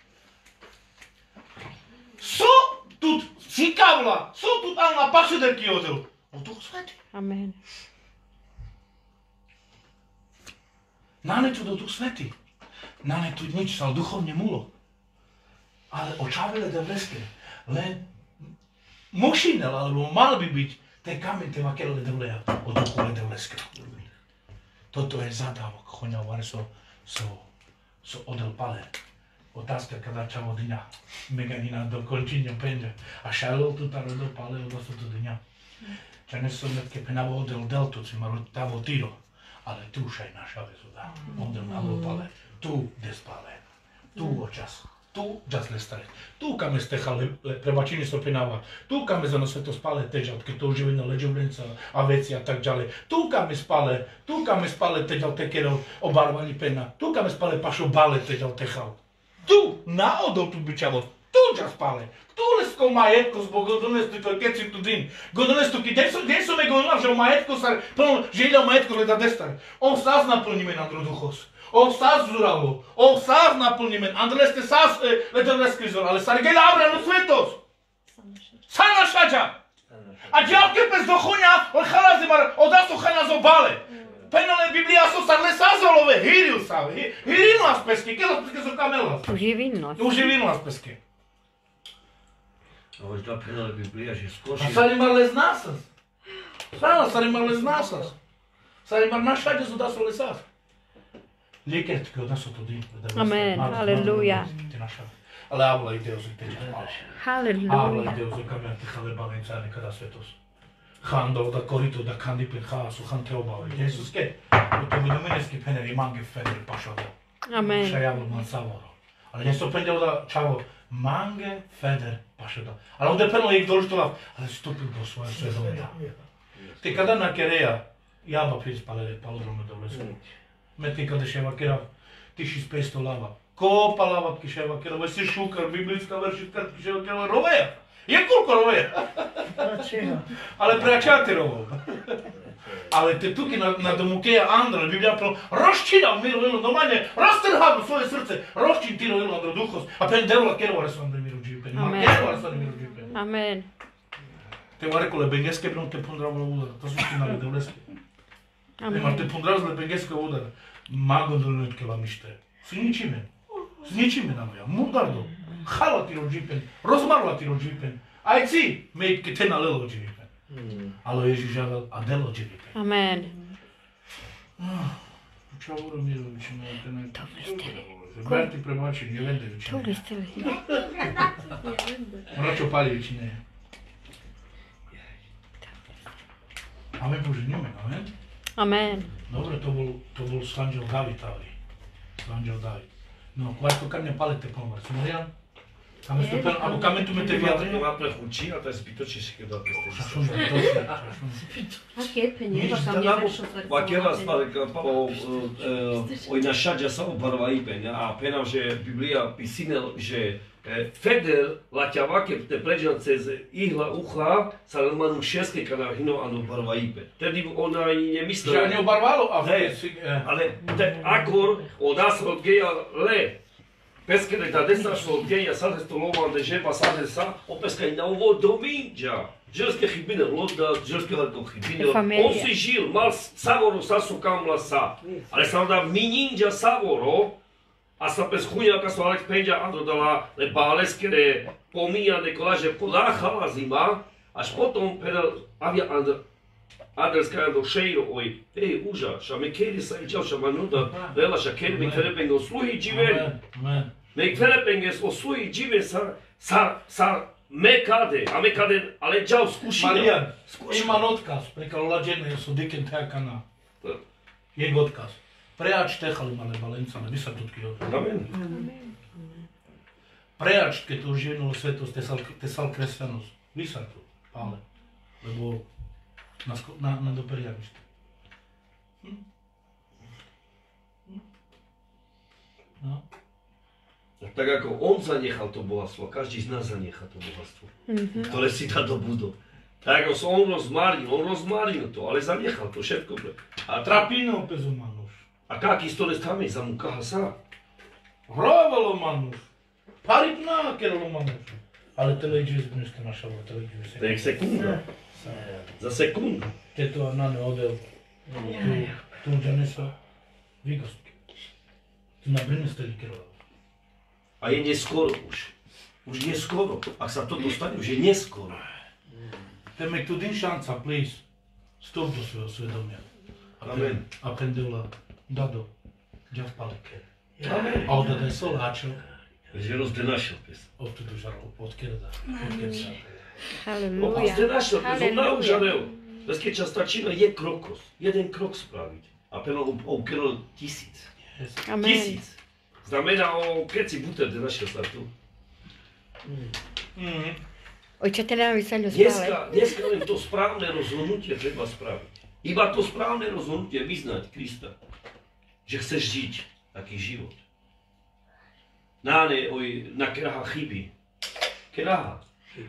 So тут цікавила, що тут Анна пашидерки одив? О Дух Святий. Amen. Nane tu do Duch Sveti. Nane tu nič sa duchovne mulo. Ale očavile da vreske. Len mušinel, alebo mal by byť te kamen te vakele da vleja. O duchu le da vreske. Toto je zadávok. Choňa vare so odel pale. Otázka, kada čavo dňa. Meganina dokončinja penja. A šajlo tu taro do pale odasu tu dňa. Čane som netke penavo odel deltu, ci maro tavo tiro. Ale tu šaj naša vezuda. Odel navo pale. Tu despale. Tu očas. Tu čas le stare. Tu kame stehale prebačini so penava. Tu kame za nas sveto spale teđa, od to uživene leđevljenca, a veci a tak ďalej. Tu kame spale teđa, te kero obarvali pena. Tu kame spale pašo bale teđa, tehal. Tu, naodol tu byčavo, tu ča spale. Tu lesko majetko zbog godonestu to keci tu din. Godonestu ki gdje su me godonal, že o majetko sar, plno želja o majetko gleda destar. On saz naplni men andro duhos. On saz zuralo. On saz naplni men. Andro ste saz ledan leskrizor, ale sar gela abrano svetos. Sana šađa. A djavke pes do hunja, on halazimar, odasu halazo bale. Penale Biblia su sar le sazolove, hiril save, hiril nas peske, kelas peske su kamelas. Uživinnosť. Uživil nas peske. A už da penale Biblia, že A skoči. sarimar le znasas. Sarimar le znasas. Sarimar našađe su da su le sas. Likertke odasu to din. Amen, aleluja. Ti naša. Ale avla ideo za teđa. Avla Halleluja. ideo za kamen ti hale balenca nekada svetos. Handov da korito da kandipen haasu hante obave. Jesus ke. To vidomeneski pener i mange fener pašode. Amen. Šajavlo man savoro. Ali nje so pendeo da čavo mange feder pašoda. Ali ovdje penalo ih dolištolav, ali stupil do svoje svedomlja. Ti kada na kereja, jaba prispale palodrome do lesu. Me ti kada ševa kera, ti šis 500 lava. Kopa lava ki ševa kera, ve si šukar, biblijska veršitka ki ševa kera, roveja. Je koliko roveja? Ale preačate rovov. Ale te tuki na domukeja Andra, Biblija prvo, roščina u miru ilu, normalnje, rastrham svoje srce, roščin tiro ilu Andra duhos, a pen devla kerovare su Andra miru džipen, ma Amen. kerovare su Andra miru džipen. Amen. Te varekole, bengeske brom te pundravno udara, to su ti nare devleske. Nema Amen. te pundravzle bengeske udara, mago dolnutke vam nište, s ničime navoja, mudardo, hala ti rođipen, rozmarla ti rođipen, aj ci, mejtke te nalelo rođipen. Alo Ježiš žavel, a delo rođipen. Amen. Čau, Mirović, ne, Dobro ste li. Berti Prebačin, Jevendević, Dobro ne. ste li. Račo Paljević, ne. Amen Bože njime, amen. Amen. Dobro, to bol Slanđel David, ali. Slanđel David. No, kvarko kam ne palete pomar, Marijan? Kame ste pen, abo kame tu mete Ima vjatra? prechučí a to je zbytočne si keď ste Šašun, točne, šašun. Keď peniaze tam neprešlo tak Vakera stvari oj našađa samo barva ipen, a penam, že Biblija pisinel, že Feder laťava, keď te pređa cez ihla ucha, sa normálne šeske kada hino ano barva ipe. Tedy ona i Že nemyslela. ani obarvalo? A Ale akor odas od geja le. Peskele da desnašlo od geja, sad je stolovan de žeba, sad je sa, opeska i na ovo dominđa. Želske hibine loda, želske halko hibine. On si žil, mal savoro sa su kamla sa. Ale sam da mininđa savoro, a sa pes hunja kad su Alex Penđa androdala le baleskere pomija nekolaže podahala zima, až potom pedal avia Andreska do šeiro oj, uža, ša me kedi sa iđao ša manuda, vela ša kedi me kverepenge osluhi dživen, me kverepenge osluhi dživen sa mekade, a mekade, ale džao skušina. Marijan, imam otkaz preka lađene jer su diken teakana. Jeg otkaz. Prejač tehali male balencane, visam tutki od. Amen. Prejač, keď to živnulo svetost, tesal kresťanosť. Visam tu, pale. Lebo na doperjanište. No. Tak ako on zanechal to bohatstvo, každý z nás zanecha to bohatstvo, ktoré si dá do budov. Tak ako on rozmaril to, ale zanechal to všetko. A Trapino pezu manuš. A kak isto ne stane za mu kaha sa? Hrovalo manuš. Paripna keralo manuš. Ale teleđe izbunjska naša vod, teleđe se. Tak sekunda. Za sekundu. Teto Anane odel. Tu džanesa vigostke. Tu nabrine steli keralo. A je neskoro už. Už neskoro. Ak sa to dostane, už je neskoro. Te mek tu din šanca, please. Stop do svojho svedomia. Amen. A pendula dado. Ďa v palike. Amen. A odada je soláčo. Že rozde našiel pes. Odtudu žarlo, odkerda. Halleluja. Ste našiel pes, on naužarel. Bez keď čas stačí je krokos. Jeden krok spraviť. A peno ukerol 1000. Amen. 1000. Znamená o keci buter, de našiel sa tu. Ojče, teda nám vysadil stále. Dneska len to správne rozhodnutie treba spraviť. Iba to správne rozhodnutie vyznať Krista. Že chceš žiť taký život. Náne, na keraha chyby. Keraha.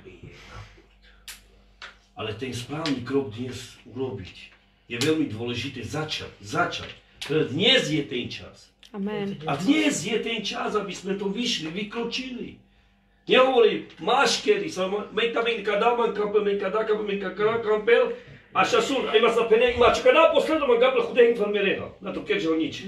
Ale ten správny krok dnes urobiť je veľmi dôležité začať. Dnes je ten čas. Amen. A dnes je ten čas, aby sme to vyšli, vykročili. Nehovorí, máš kedy, menka daman kampel, menka da kampel, menka kampel, a šasun, a ima sa pene, ima čeka naposledno man gabla hude infarmerena. Na to keržal nič.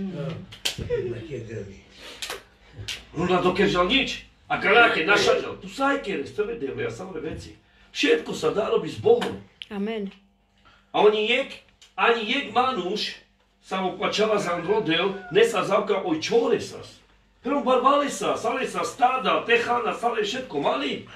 Na to keržal nič. A kaláke našaďal, tu sajkere, stevedele a samé veci. Všetko sa dá robiť s Bohom. Amen. A ani jek manuš sa opačava za rodel, ne sa zavka oj čore sas. Pero barvali sa, sale sa stáda, techana, sale všetko mali.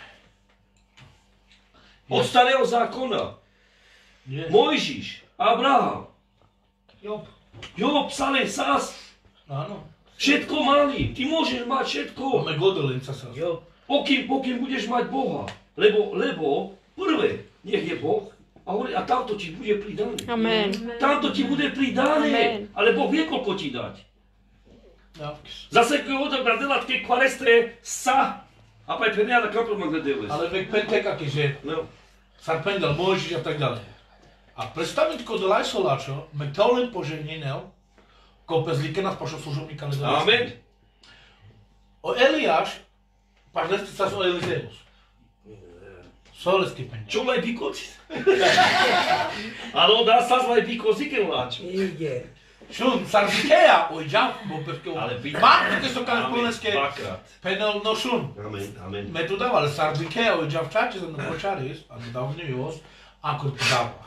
Od starého zákona. Mojžiš, Abraham, Job, sale sas. Áno. Všetko mali, ty môžeš mať všetko. Ome godolenca sa. Pokým budeš mať Boha. Lebo prvé, nech je Boh. A tamto ti bude pridané. Amen. Tamto ti bude pridané. Amen. Ale Boh vie, koľko ti dať. Ja. Zase keď odobra delatke kvarestre sa. A pa je penea na kampel magledeles. Ale vek penteka, keďže No. sam pendal Mojžiš a tak ďalej. A predstaviť ko dolaj soláčo, me to len poženinel, ko pezlíke nás pošlo služobníka nedalej. Amen. O Eliáš, paš lesti sa o Elizeus. Solesti penťa. Čo laj bikoci? Ale dá sa zlaj bikoci, keď láč. Šun, Sarzikeja, oj džav, bo pevke Ale byť. Má, keď som kam spoleneské Dvakrát. penal, no šun. Amen. Me tu dával, Sarzikeja, oj džav čače, za mnou počaris, a mi dal v njoj os, ako ti dava.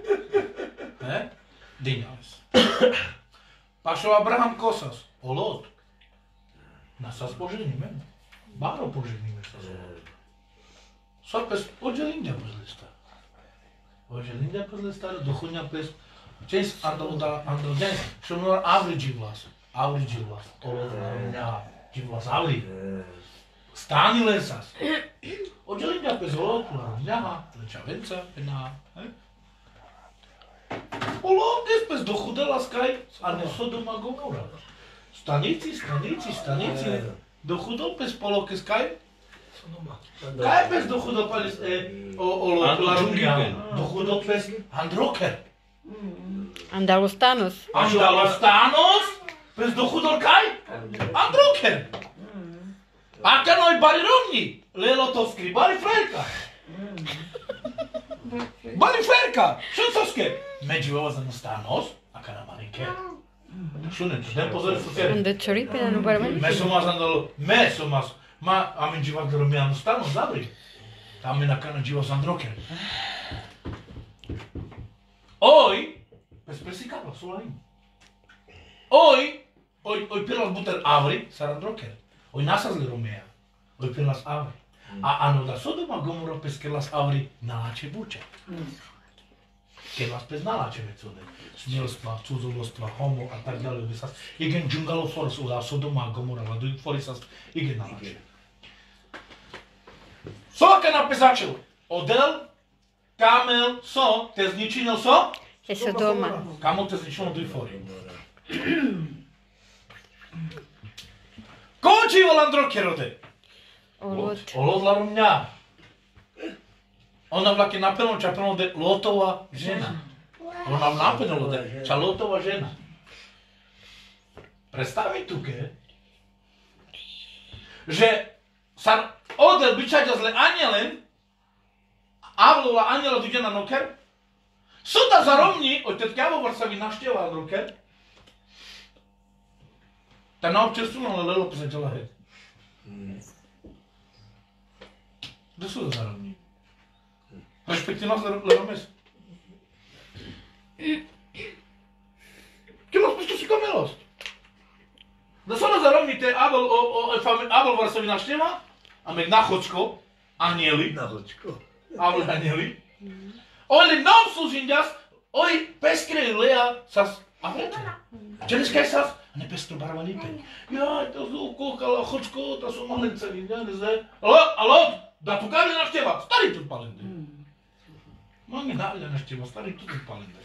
Dinjales. Pašo Abraham Kosas, o Lot. Na sa spoženíme. Báro poženíme sa z Lot. Sopes, ođe Lindja pozlista. Ođe Lindja pozlista, do chunja pes. Čes andal den, što nor avri dživlas. O Lot, dživlas avri. Stani lesas. Ođe Lindja pes o Lot, njaha, lečavenca, pena. O Lot, pes dochudela skaj, a ne Sodoma Gomora. Stanici, dochudol pes poloke skaj, Kaj pes dochu do palis o larumia? Dochu do pes androker. Andalustanos. Andalustanos? Pes dochu do kaj? Androker. Aka noi bari romni. Lelo to skribari frajka. Bari frajka. Šuncoske. Među ovo stanos, aka na marinke. Šunen, den pozor su tjeri. Unde cioripe nu bărmăni? Meso mas. Ma amin jiva romiano stano zabri. Amin akana jiva sandroker. Oi, pes persikabla solaim. Oi pilas buter avri sarandroker. Oi nasazli romea. Oi pilas avri. A ano da Sodoma Gomora pes kelas avri nalače buče. Kelas pes nalače mecode. Smilstva, cudzolostva, homo a tak ďalej obisas. Igen džungalo foros uda Sodoma Gomora ladu forisas igen nalače. Soka napisačil. Odel, kamel, so, te zničinil so? E Sodoma. Kamel te zničinil do fori. Ko živo landrokerode? Olot la rumnja. Ona vlake napeljeno čapelno de Lotova žena. Ona napeljeno de ča Lotova žena. Predstavi tuke, že sar odel bičađa zle anjelen, avlula anjela duđe na noker, suda zaromni, od tetkavo varsavi naštjeva noker, ta naopčerstvuno na lelo pozađala hed. Da suda zaromni. Respektivno leromes. Kilos pisto si kamelost. Da su ona zarobnite Abel varsavi naštjeva, a meg nahočko, anjeli. Avle anjeli. Oli nam služinjas, oj peskre lea sas avrete. Čeliš kaj sas? A ne peskre barvanite. Jaj, to su kokala hočko, to su malencevi, ja ne znam. Alo, da tu kavlja naštjeva, stari tu palende. Mange navlja naštjeva, stari tu palende.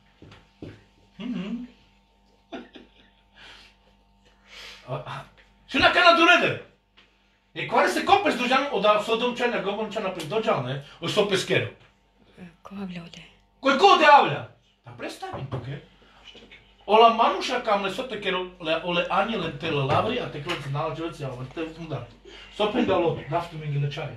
Šuna kana durede. E quare se copes dođan od Sodomčana, Gomorčana pred dođane, o so peskeru. Ko avlja ode? Ko ode avlja? Da predstavim tuke. Ola manuša kam le sote kero ole anjelen tele lavri, a te kroci nalađe veci, ali te mudar. Sopen da lo, daftu mi gile čaje.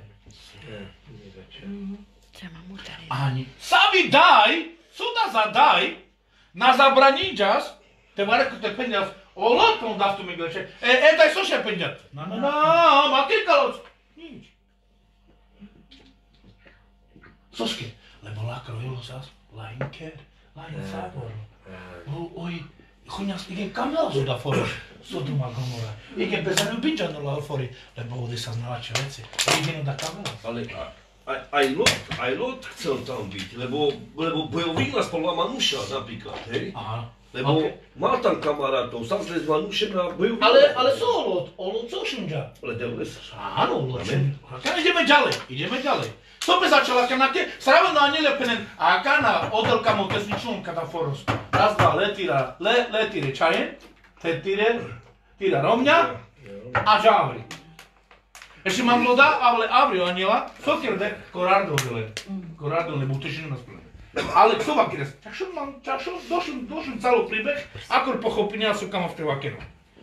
Ani, savi daj, suda za daj, na zabranjiđas, te vareko te penjas, Olotkom daftu mi gleče, daj soše penjat. Ma kikaloc. Nič. Soške, lebo lakro jelo sas, lain ker, lain sabor. Oj, hunjas, igen kamel zuda foroš, Sodoma Gomora. Igen bez zaljubinđano la fori, lebo ovdje sam nalače veci. Igen da kamela. Ale aj Lot chcel tam byť, lebo bojovila spolu Manuša napríklad, hej? Aha. Lebo mal tam kamarátov, samozrejme z Manušena bojovila. Ale so Olot so šunđa. Ale devles. Áno, Olot šunđa. Kana ideme ďalej. To be začala kanake, sravno anjelepenen, a kana odelkamo tesničnom kada foros. Raz, dva, letire čajen, tira romnja, a džavri. Ešte mám loda, ale avrio anjela, sokerde, korardole butešinu na sprede. Ale kto vam kres? Čakšo, došli celú príbeh, akor pochopenia sú kamo v trevakenu.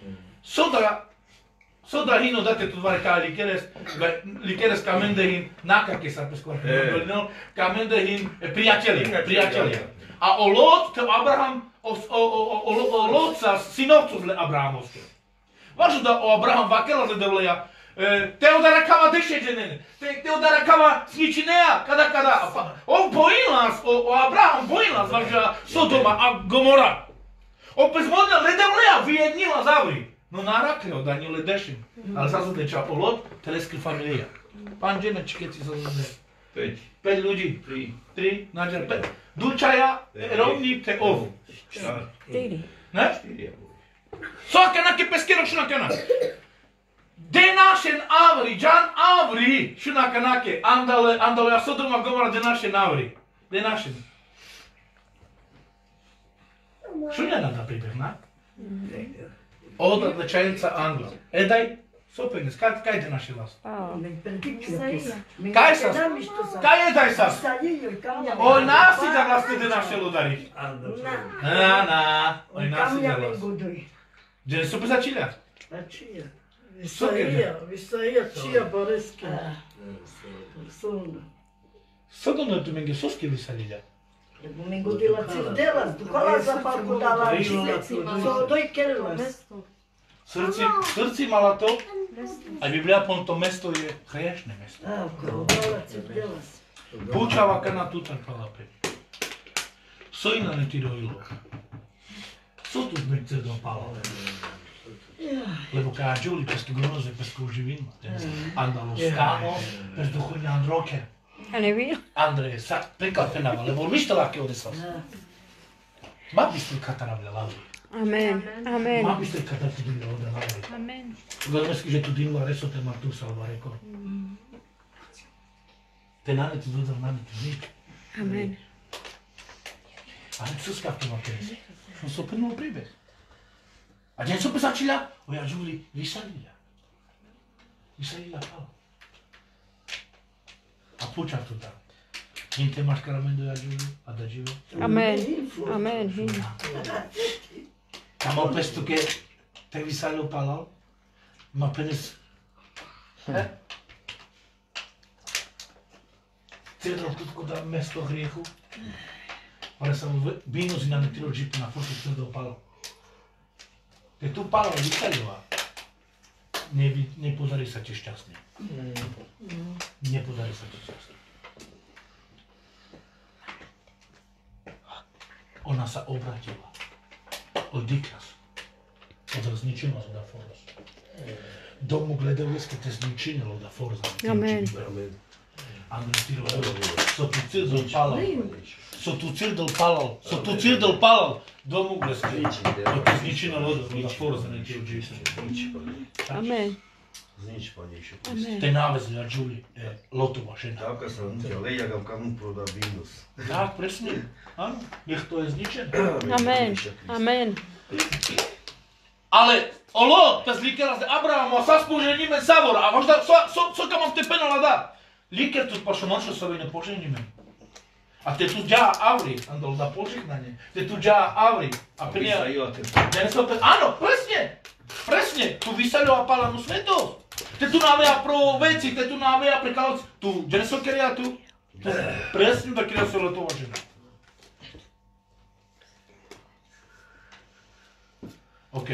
Soda hino date tu dvare ka likeres kamendehin nakake sa peskor. Kamendehin prijatelia. A o Lot, to Abraham, o Lot sa synovcu zle Abrahamovske. Važu da o Abraham vakela zle devleja, Teodara kama dešeđenene, Teodara kama sničinea, kada. On bojilaz, o Abraham bojilaz, važa Sodoma a Gomora. Opet model ledevleja vijednila zavri. No narakljao da nju ledešim, ali sazadeča o Lot, teleski familija. Panđene čikeci sazadne. 5 ljudi. 3, nađer 5. Dučaja, rovnik te ovu. 4. Ne? Soka nake peskero šunakana. Denašen avri, džan avri, šunaka nake, andale a Sodoma Gomora denašen avri. Denašen. Šunjana da pribeh, na? Odadle čajenica Angla. Edaj, Sopenies, kaj te naše vlast? Kaj sas? Kaj je taj sas? Oj nasi da vlastne te naše lodari. Oj nasi da vlast. Gdje su pesačilja? Visaia Boreski. Sodom tu menge soske visalilja. Domingo de la Cirdelas, do qual za faculdade só doi kerelas. Srci mala to, a Biblia pon to mesto je hrešne mesto. Poučava kana tu trpala pe. Sojna ne ti rojilo. Co tu sme chce dopalo? Lebo kada Giuli questo grosso pesco živino, andalo stano, per duhovni androke. A ne vino? Andre, sa prekafenava, lebo ništa lake odesas. Ma biste katanavle lavi. Amen. Amen. Ma biste katanavle ode lavi. Amen. Gledamski, že tu dinula reso te martu salva reko. Te nane ti dodal nane ti nik. Amen. Ale co skapke ma keres? Što so penulo pribeh. A gdje su pesačilja? Oja Giuli, visalilja. Visalilja palo. A puča tu da. In te imaš karamendo ja Giuli, a da žive? Amen. Amen. Tamo pesto che te visalio palal, ma penes... Cedro tutko da mesto grijehu, ale sam binu si nametilo džipu na fotu cedro palal. Te tu palal visalio, ne podari sa ti šťastný. Ne podari sa ti šťastný. Ona sa obratila. Odiklas. Od zničila da foros. Domu gledaliske te zničinilo da foros. Amen. Andrej Tiro, so tu cirdel palal. So tu cirdel palal. Domu gledaliske. To te zničinilo da foros ne ti uđiš. Amen. Znič pa ništa. Amen. Te navezli na Giuli, lotova žena. Tako sam nuđa, leja ga kam proda binus. Tak, presne. Áno, nech to je zničené. Amen. Amen. Ale Lot, pes líker z Abrahamu a sa spoženíme savor. A možda, co kam te penala da? Líker tu pašo nočo sa ne poženíme. A te tu dža avri, andol da požehnanie. Te tu dža avri. A prija... Áno, presne. Presne. Tu vysalio a palanu svetosť. Te tu naveja pro veci, te tu naveja pre kalci. Tu, gdje so keria tu? Presne da keria so letova žena. Ok.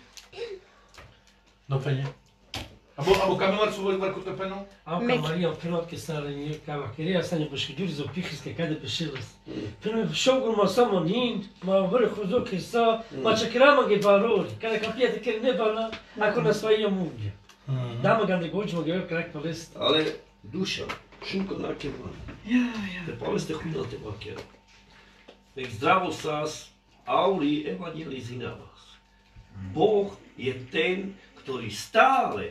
No pene. Abo kamilar su voli varku te peno? Auka Marija pilotke stare nije kava kerija stanje poškodjuri za pihiske kada bešilas. Peno šogulma samo nin, ma vrhu zuke sa, ma čakrama ge barori. Kada kapijate ker ne bana, ako na svojija mugdje. Dama ga ne gođemo ga je krak palest. Ale duša, šunko nake van. Te paleste hudal te bakera. Nek zdravo sas, auri evangelizina vas. Boh je ten, ktorý stále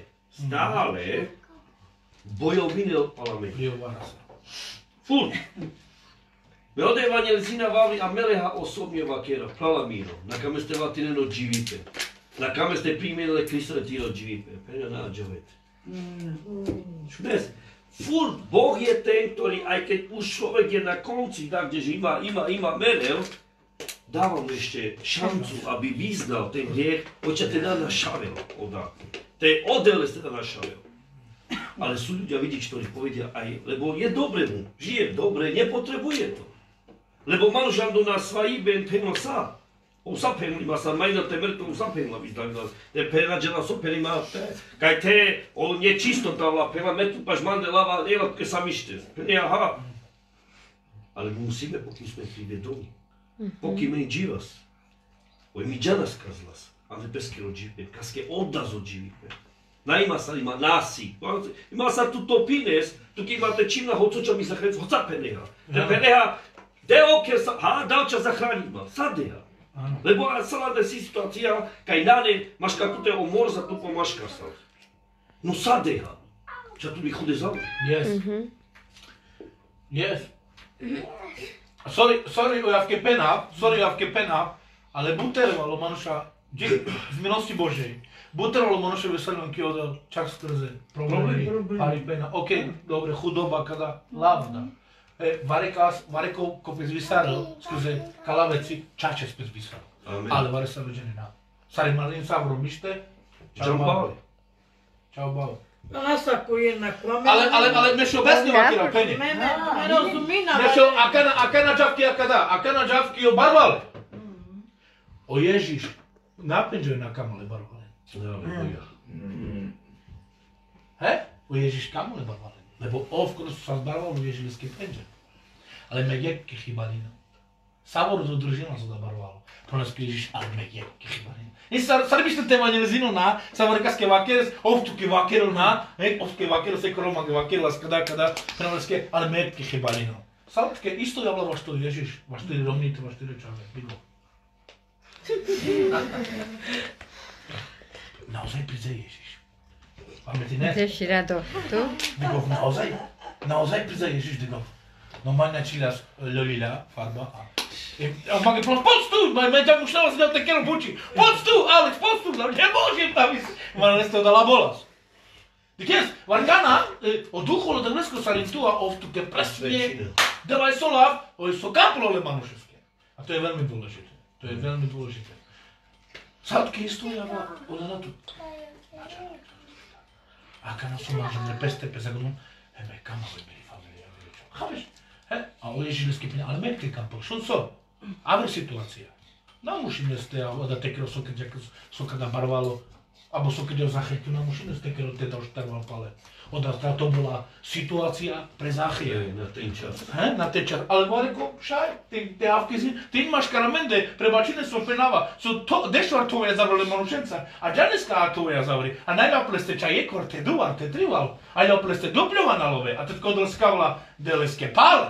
bojovine parlament. Prihovara sa. Furt. Me od evangelizina vali a meleha osobne vakera, palamino, na kame ste vatineno dživite. Na kame ste primjenile kristratino dživite. Penja nađavete. Čudnes. Furt, Boh je ten, ktorý, aj keď už človek je na konci, tak, kdeže ima menel, dáva mu ešte šancu, aby vyznal ten hriech, oča teda našavel odakle. Te odele ste teda našavel. Ale sú ľudia, vidíš, ktorí povedia aj, lebo je dobre mu, žije dobre, nepotrebuje to. Lebo manžando na svaiben penal sa. O sa penal ima sa, majna te mrtvo sa penal vyzdavila. Te penađena so penima, kaj te, o nečistota la pena, metu paš mande lava, ela ke samište. Pene, aha. Ale musíme, pokým sme privedomi. Poki meni dživas, oj mi džanas kazlas, ale peske odžive, kaske odaz odžive. Naima sad ima nasi, ima sad tu topines, tu imate čimna hocoča mi zahraniti, hoca peneha. Te peneha, deo ke sa, dal ča zahranima, sadeha. Lebo sada je situacija, kaj nane, maška tu te omorza, tu pomaška sad. No sadeha, ča tu mi hude zavu. Yes. Yes. Sorry, Javke pena, ale buterovalo manuša z milosti Božej. Buteralo Monoše veselenky odal čak skrze problémy, Palipena. OK, dobre, chudoba, kada lavda. Vareko kopec vysaril skrze kalaveci, čače spec vysaril. Ale vare sa ľudia nená. Sari malin savro mište, čau bavle. Čau bavle. Nasakuje na klame. Ale nešto objasnila kira penje. Me rozumina. Nešto, akana džavki obarvale. O Ježiš, napenđuje na kamale barvale. O Ježiš kamale barvale. Lebo ovko su sa zbarvalo u ježilijske penđe. Ale me jebke hibalina. Savor do držina su da barvalo. Pronas Ježiš, ali me jebke hibalina. I sad mislite evangelizinu na, savarkaske vakeres, ovtuke vakeru na, ovtuke vakeru se kromage vakeras kada, pronaske, ali me jebke hibalina. Savatke isto javla vaš to Ježiš, vaš to romnite, vaš to rečave, bilo. Naozaj príde Ježiš. Pamätí, ne? Ideš rado tu? Digov, naozaj príde Ježiš, digov. No manja čilas lolila, farba. A mag je poď tu, ťa už na vás dal takého buči. Poď tu, Alex, poď tu, nemôžem tam ísť. Mane ste dala bolas. Dikes, varkana, o duholo da nesko sarintua ovtuke presne, davaj solav, oj so kaplole manuševske. A to je veľmi dôležité. To je veľmi dôležité. Sadke isto java odala tu. A kana su mažem peste pezagonom, me kamove bili familija veličom. Chápeš? A o ježilijski pinja, ale metke kampel, šun so. Avre situacija. Namušine ste, da tekero so kada barvalo, abo so kada Zachejku, namušine ste tekero teta už tarval pale. To bola situácia pre Zachija. Na ten čas. Na ten čas. Ale Vareko, šaj, te avkizi, ti imaš karamende, prebačine so penava, so dešvar tvoja zavrle manušenca, a džaneska tvoja zavri, a najľaple ste čajekvar, te duvar, te trival, a ľaple ste dupljovanalove, a tetko odrskavla deleske pale.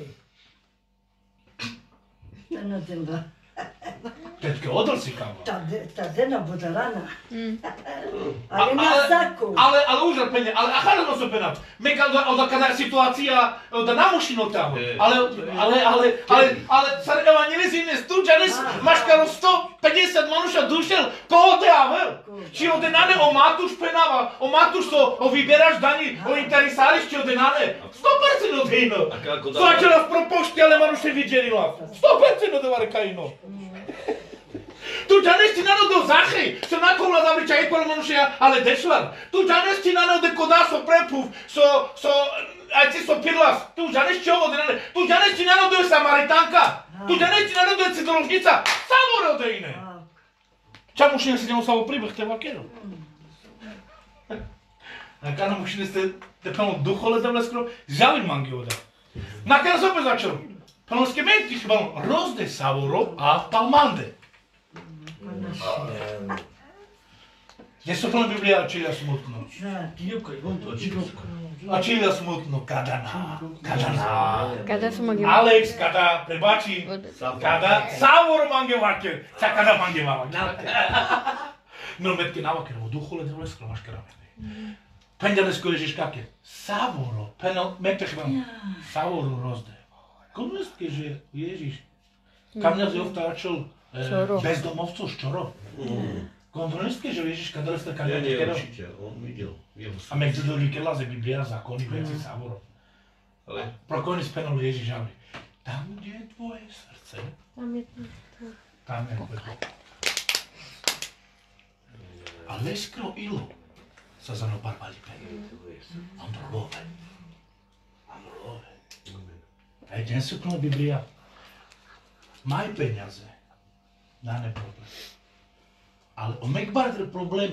Tetke odrsikavla. Ta dena bude rana. Ali na saku. Ale užar penje, ale harano so penav. Meka kada situacija da namušino tamo. Ale sad evangelizine stuđanes, maškaro 150 manuša dušel, ko te avel? Či odenane o matuš penava, o matuš so vyberaš dani, o interesariš či odenane. 100% odejno. Svače nas propošti, ale manuše vidjenila. 100% odevare kajino. Tu džaneš ti nanode o Zachej, so nakovla zavriča ekvar manušeja, ale dešvar. Tu džaneš ti nanode koda so prepuv, aj si so pirlas. Tu džaneš ti ovo denane. Tu džaneš ti nanode o Samaritanka. Tu džaneš ti nanode o Cidoložnica. Samo rodejne. Ča mušine si njemu samo pribeh te vakero. Na kana mušine ste te pano duhole da vleskro, žalim mangi oda. Na kana se opet začelo. Pano skementi šibano rozde savoro a palmande. Gdje su plno Biblija čilja smutno? A čilja smutno kada na. Kada su mogli... Alex, kada prebači, kada savor mange vaker, sa kada mange vaker. No metke navaker, u duhole da vle skromaš karamene. Pendjane sko Ježiš kake, savoro, metke hibam, savoro rozde. Konvestke, že Ježiš, kamňa zjovtáčil bezdomovcov z Čorov. Kontrolistke, že Ježiš kada ste kamňa tekero. On videl. A mek zidolí kela ze Biblia, zákony, veci, savoro. Pro koni spenul Ježiš, ale tam, kde je tvoje srdce, tam je tvoje. A leskro ilo sa zanoparbali pene. Androlove. Aj dnes sú plná Biblia. Maj peniaze. Dane problém. Ale o mekbareder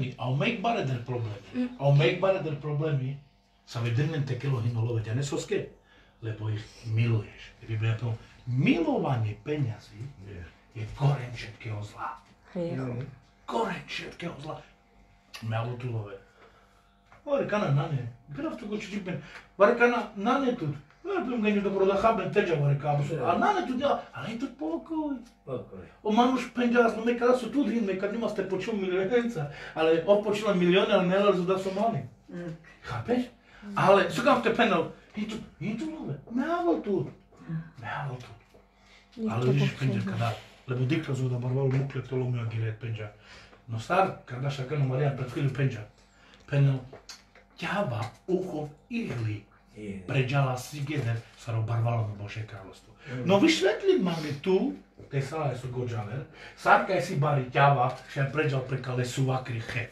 problémy sa vedrnem tekelo hinolove ďanesoske, lebo ich miluješ. Biblia povie, milovanie peňazí je koreň všetkého zla. Koreň všetkého zla. Malo tu love. Varikana nane. Prav tu goči čipen. Varikana nane tu. Meni dobro da haben teđa varika. A nane tu djela. Ali tu pokoj. O manuš penđas, no me kada su tu drin, me kad nima ste počuo milionenca. Ale opočila milijone, ali ne lazu da su mali. Chápeš? Ale sukam te penal. I tu love. Meaval tu. Ale vidiš penđa kada. Lebo dikla zu da barval mukle, to lomio giret penđa. No star, kada šakanu Marijan pred chvíľu penča. Peno ťava uchom ihly. Pređala si geder, sa robarvalo na Božie kráľovstvo. No vysvetli máme tu, tej sále sú gođaver, sarka je si bari ťava, že pređal prekale suvakri chef.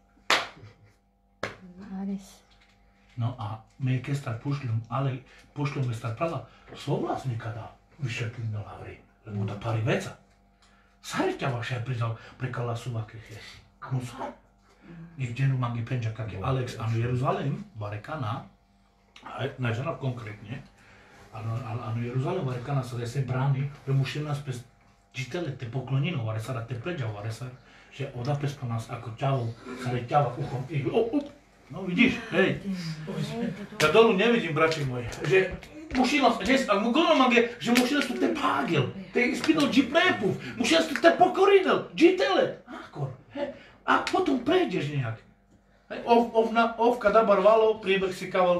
No a my keď star pošľom star prala, slovlasnika da vysvetli na lavri, lebo da pari veca. Sar ťava, že pređal prekala suvakri chef. No sar. I vđenu mangi penđa kak je Alex, ano Jeruzalem, varekana, nažena konkrétne, ano Jeruzalem varekana sa dese bráni, že muši nás pes čitele te poklonino, vare sa da te pređa, vare sa, že odapes po nás ako ťavou, sa da ťava uchom i no vidíš, hej. Ja dolu nevidím, brači moji, že mušila, a gono mange, že mušila su te pagel, te ispinul džiprepuf, mušila su te pokorinel, džitele, akor, hej. A potom prejdeš nejak. Ov kada barvalo, príbeh si kaval.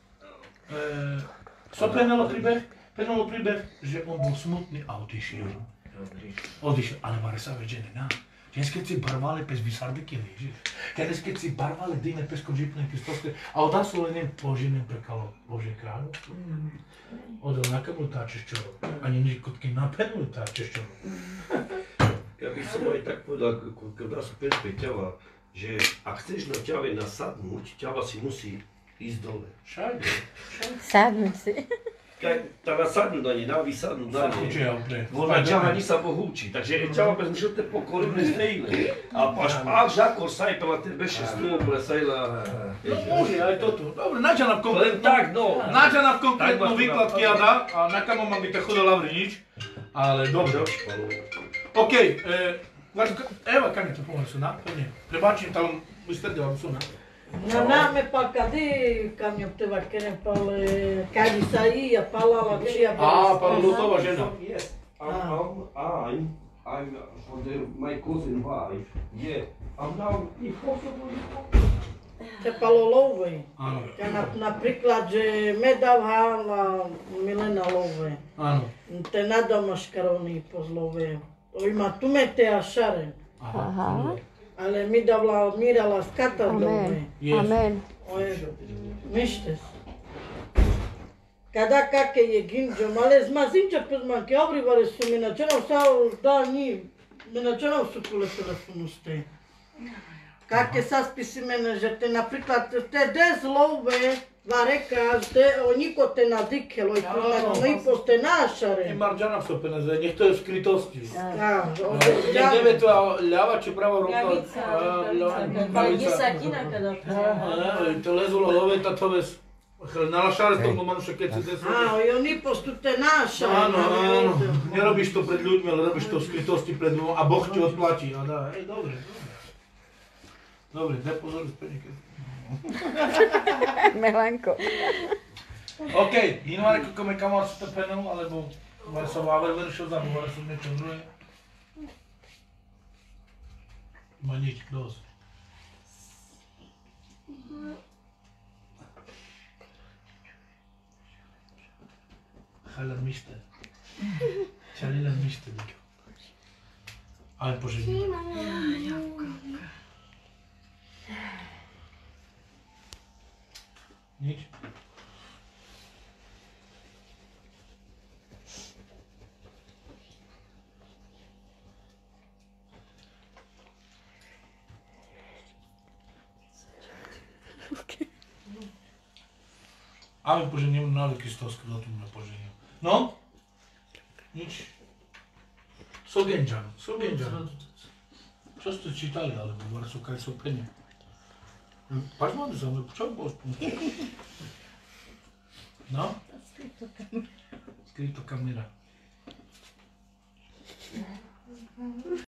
Co penelo príbeh, že on bol smutný a odišiel. Odišiel, ale vare sa veđene na. Dnes keď si barvali pes vysarbike ližiš. Keď si barvali dýne pes konžipne pistovske, a odasolením požinem prekalo Božie kráľu. Odel nakamu táčeš čoro. Ani nikotky napenuli táčeš čoro. Ja by som aj tak povedal, keď sú pespe ťava, že ak chceš na ťave nasadnúť, ťava si musí ísť dole. Všade. Sadnú si. Keď tá nasadnúť na ne, vysadnúť na ne, Uči upre. ona ťava ni sa pohúči, takže ťava bez mušel te pokorine stejne. A až ako sa aj pela te beše stôple, sajla... Môže aj toto. Dobre, nađa nám Len tak, no. Nađa nám konkrétnu výkladky a nakamo mám byť chudo lavrič. Ale dobre. Okej, evo kam je to pomoću na? Prebačim tam istrdila su na. Na name pa kadi kam je teba kene pal kadi saia palala čija. Pa Lutova žena. Yes. I'm for my cousin wife. Yeah. I'm now in Kosovo. Te palolove. Áno. Napríklad, že medavhala Milena love. Áno. Te nadamaš karoni pozlove. Ima tumete a šaren. Aha. Ale mi davla mirala skata dove. Amen. Mištes. Kada kake je ginđom, ale zma zinđa pozmanke, obrivare su mi načenom sao da njih, mi načenom su kule telefonu ste. Kake saspisi mene, že te napriklad te dez love, vareka, niko te nadikelo i nipo te našare. I marđana psopene, njih to je v skrytosti. Nje deve to ľava či prava ruka. Gdje sakina kada I to lezulo loveta to ves. Nalašare to manuša keď si desu. I oni postu te našare. Áno. Nerobíš to pred ľuďmi, ale robíš to v skrytosti pred ľuďmi a Boh ti odplatí. Dobre. Dobre, daj pozor z peníke. Melanko. Okej, inú ako kome kamar sú to penel, alebo vare sa váver veršil za vare sú niečo druhé. Ma nič, dosť. Halan mište. Čalilan mište. Ale požení. Nič. Amen požením návyky z toho skrytu na požením. No? Nič. Sogenžan. Čo ste čítali, alebo var sú kaj sú penie? Pač mám za mňa, čo bol spôsob? No? Skryto kamera.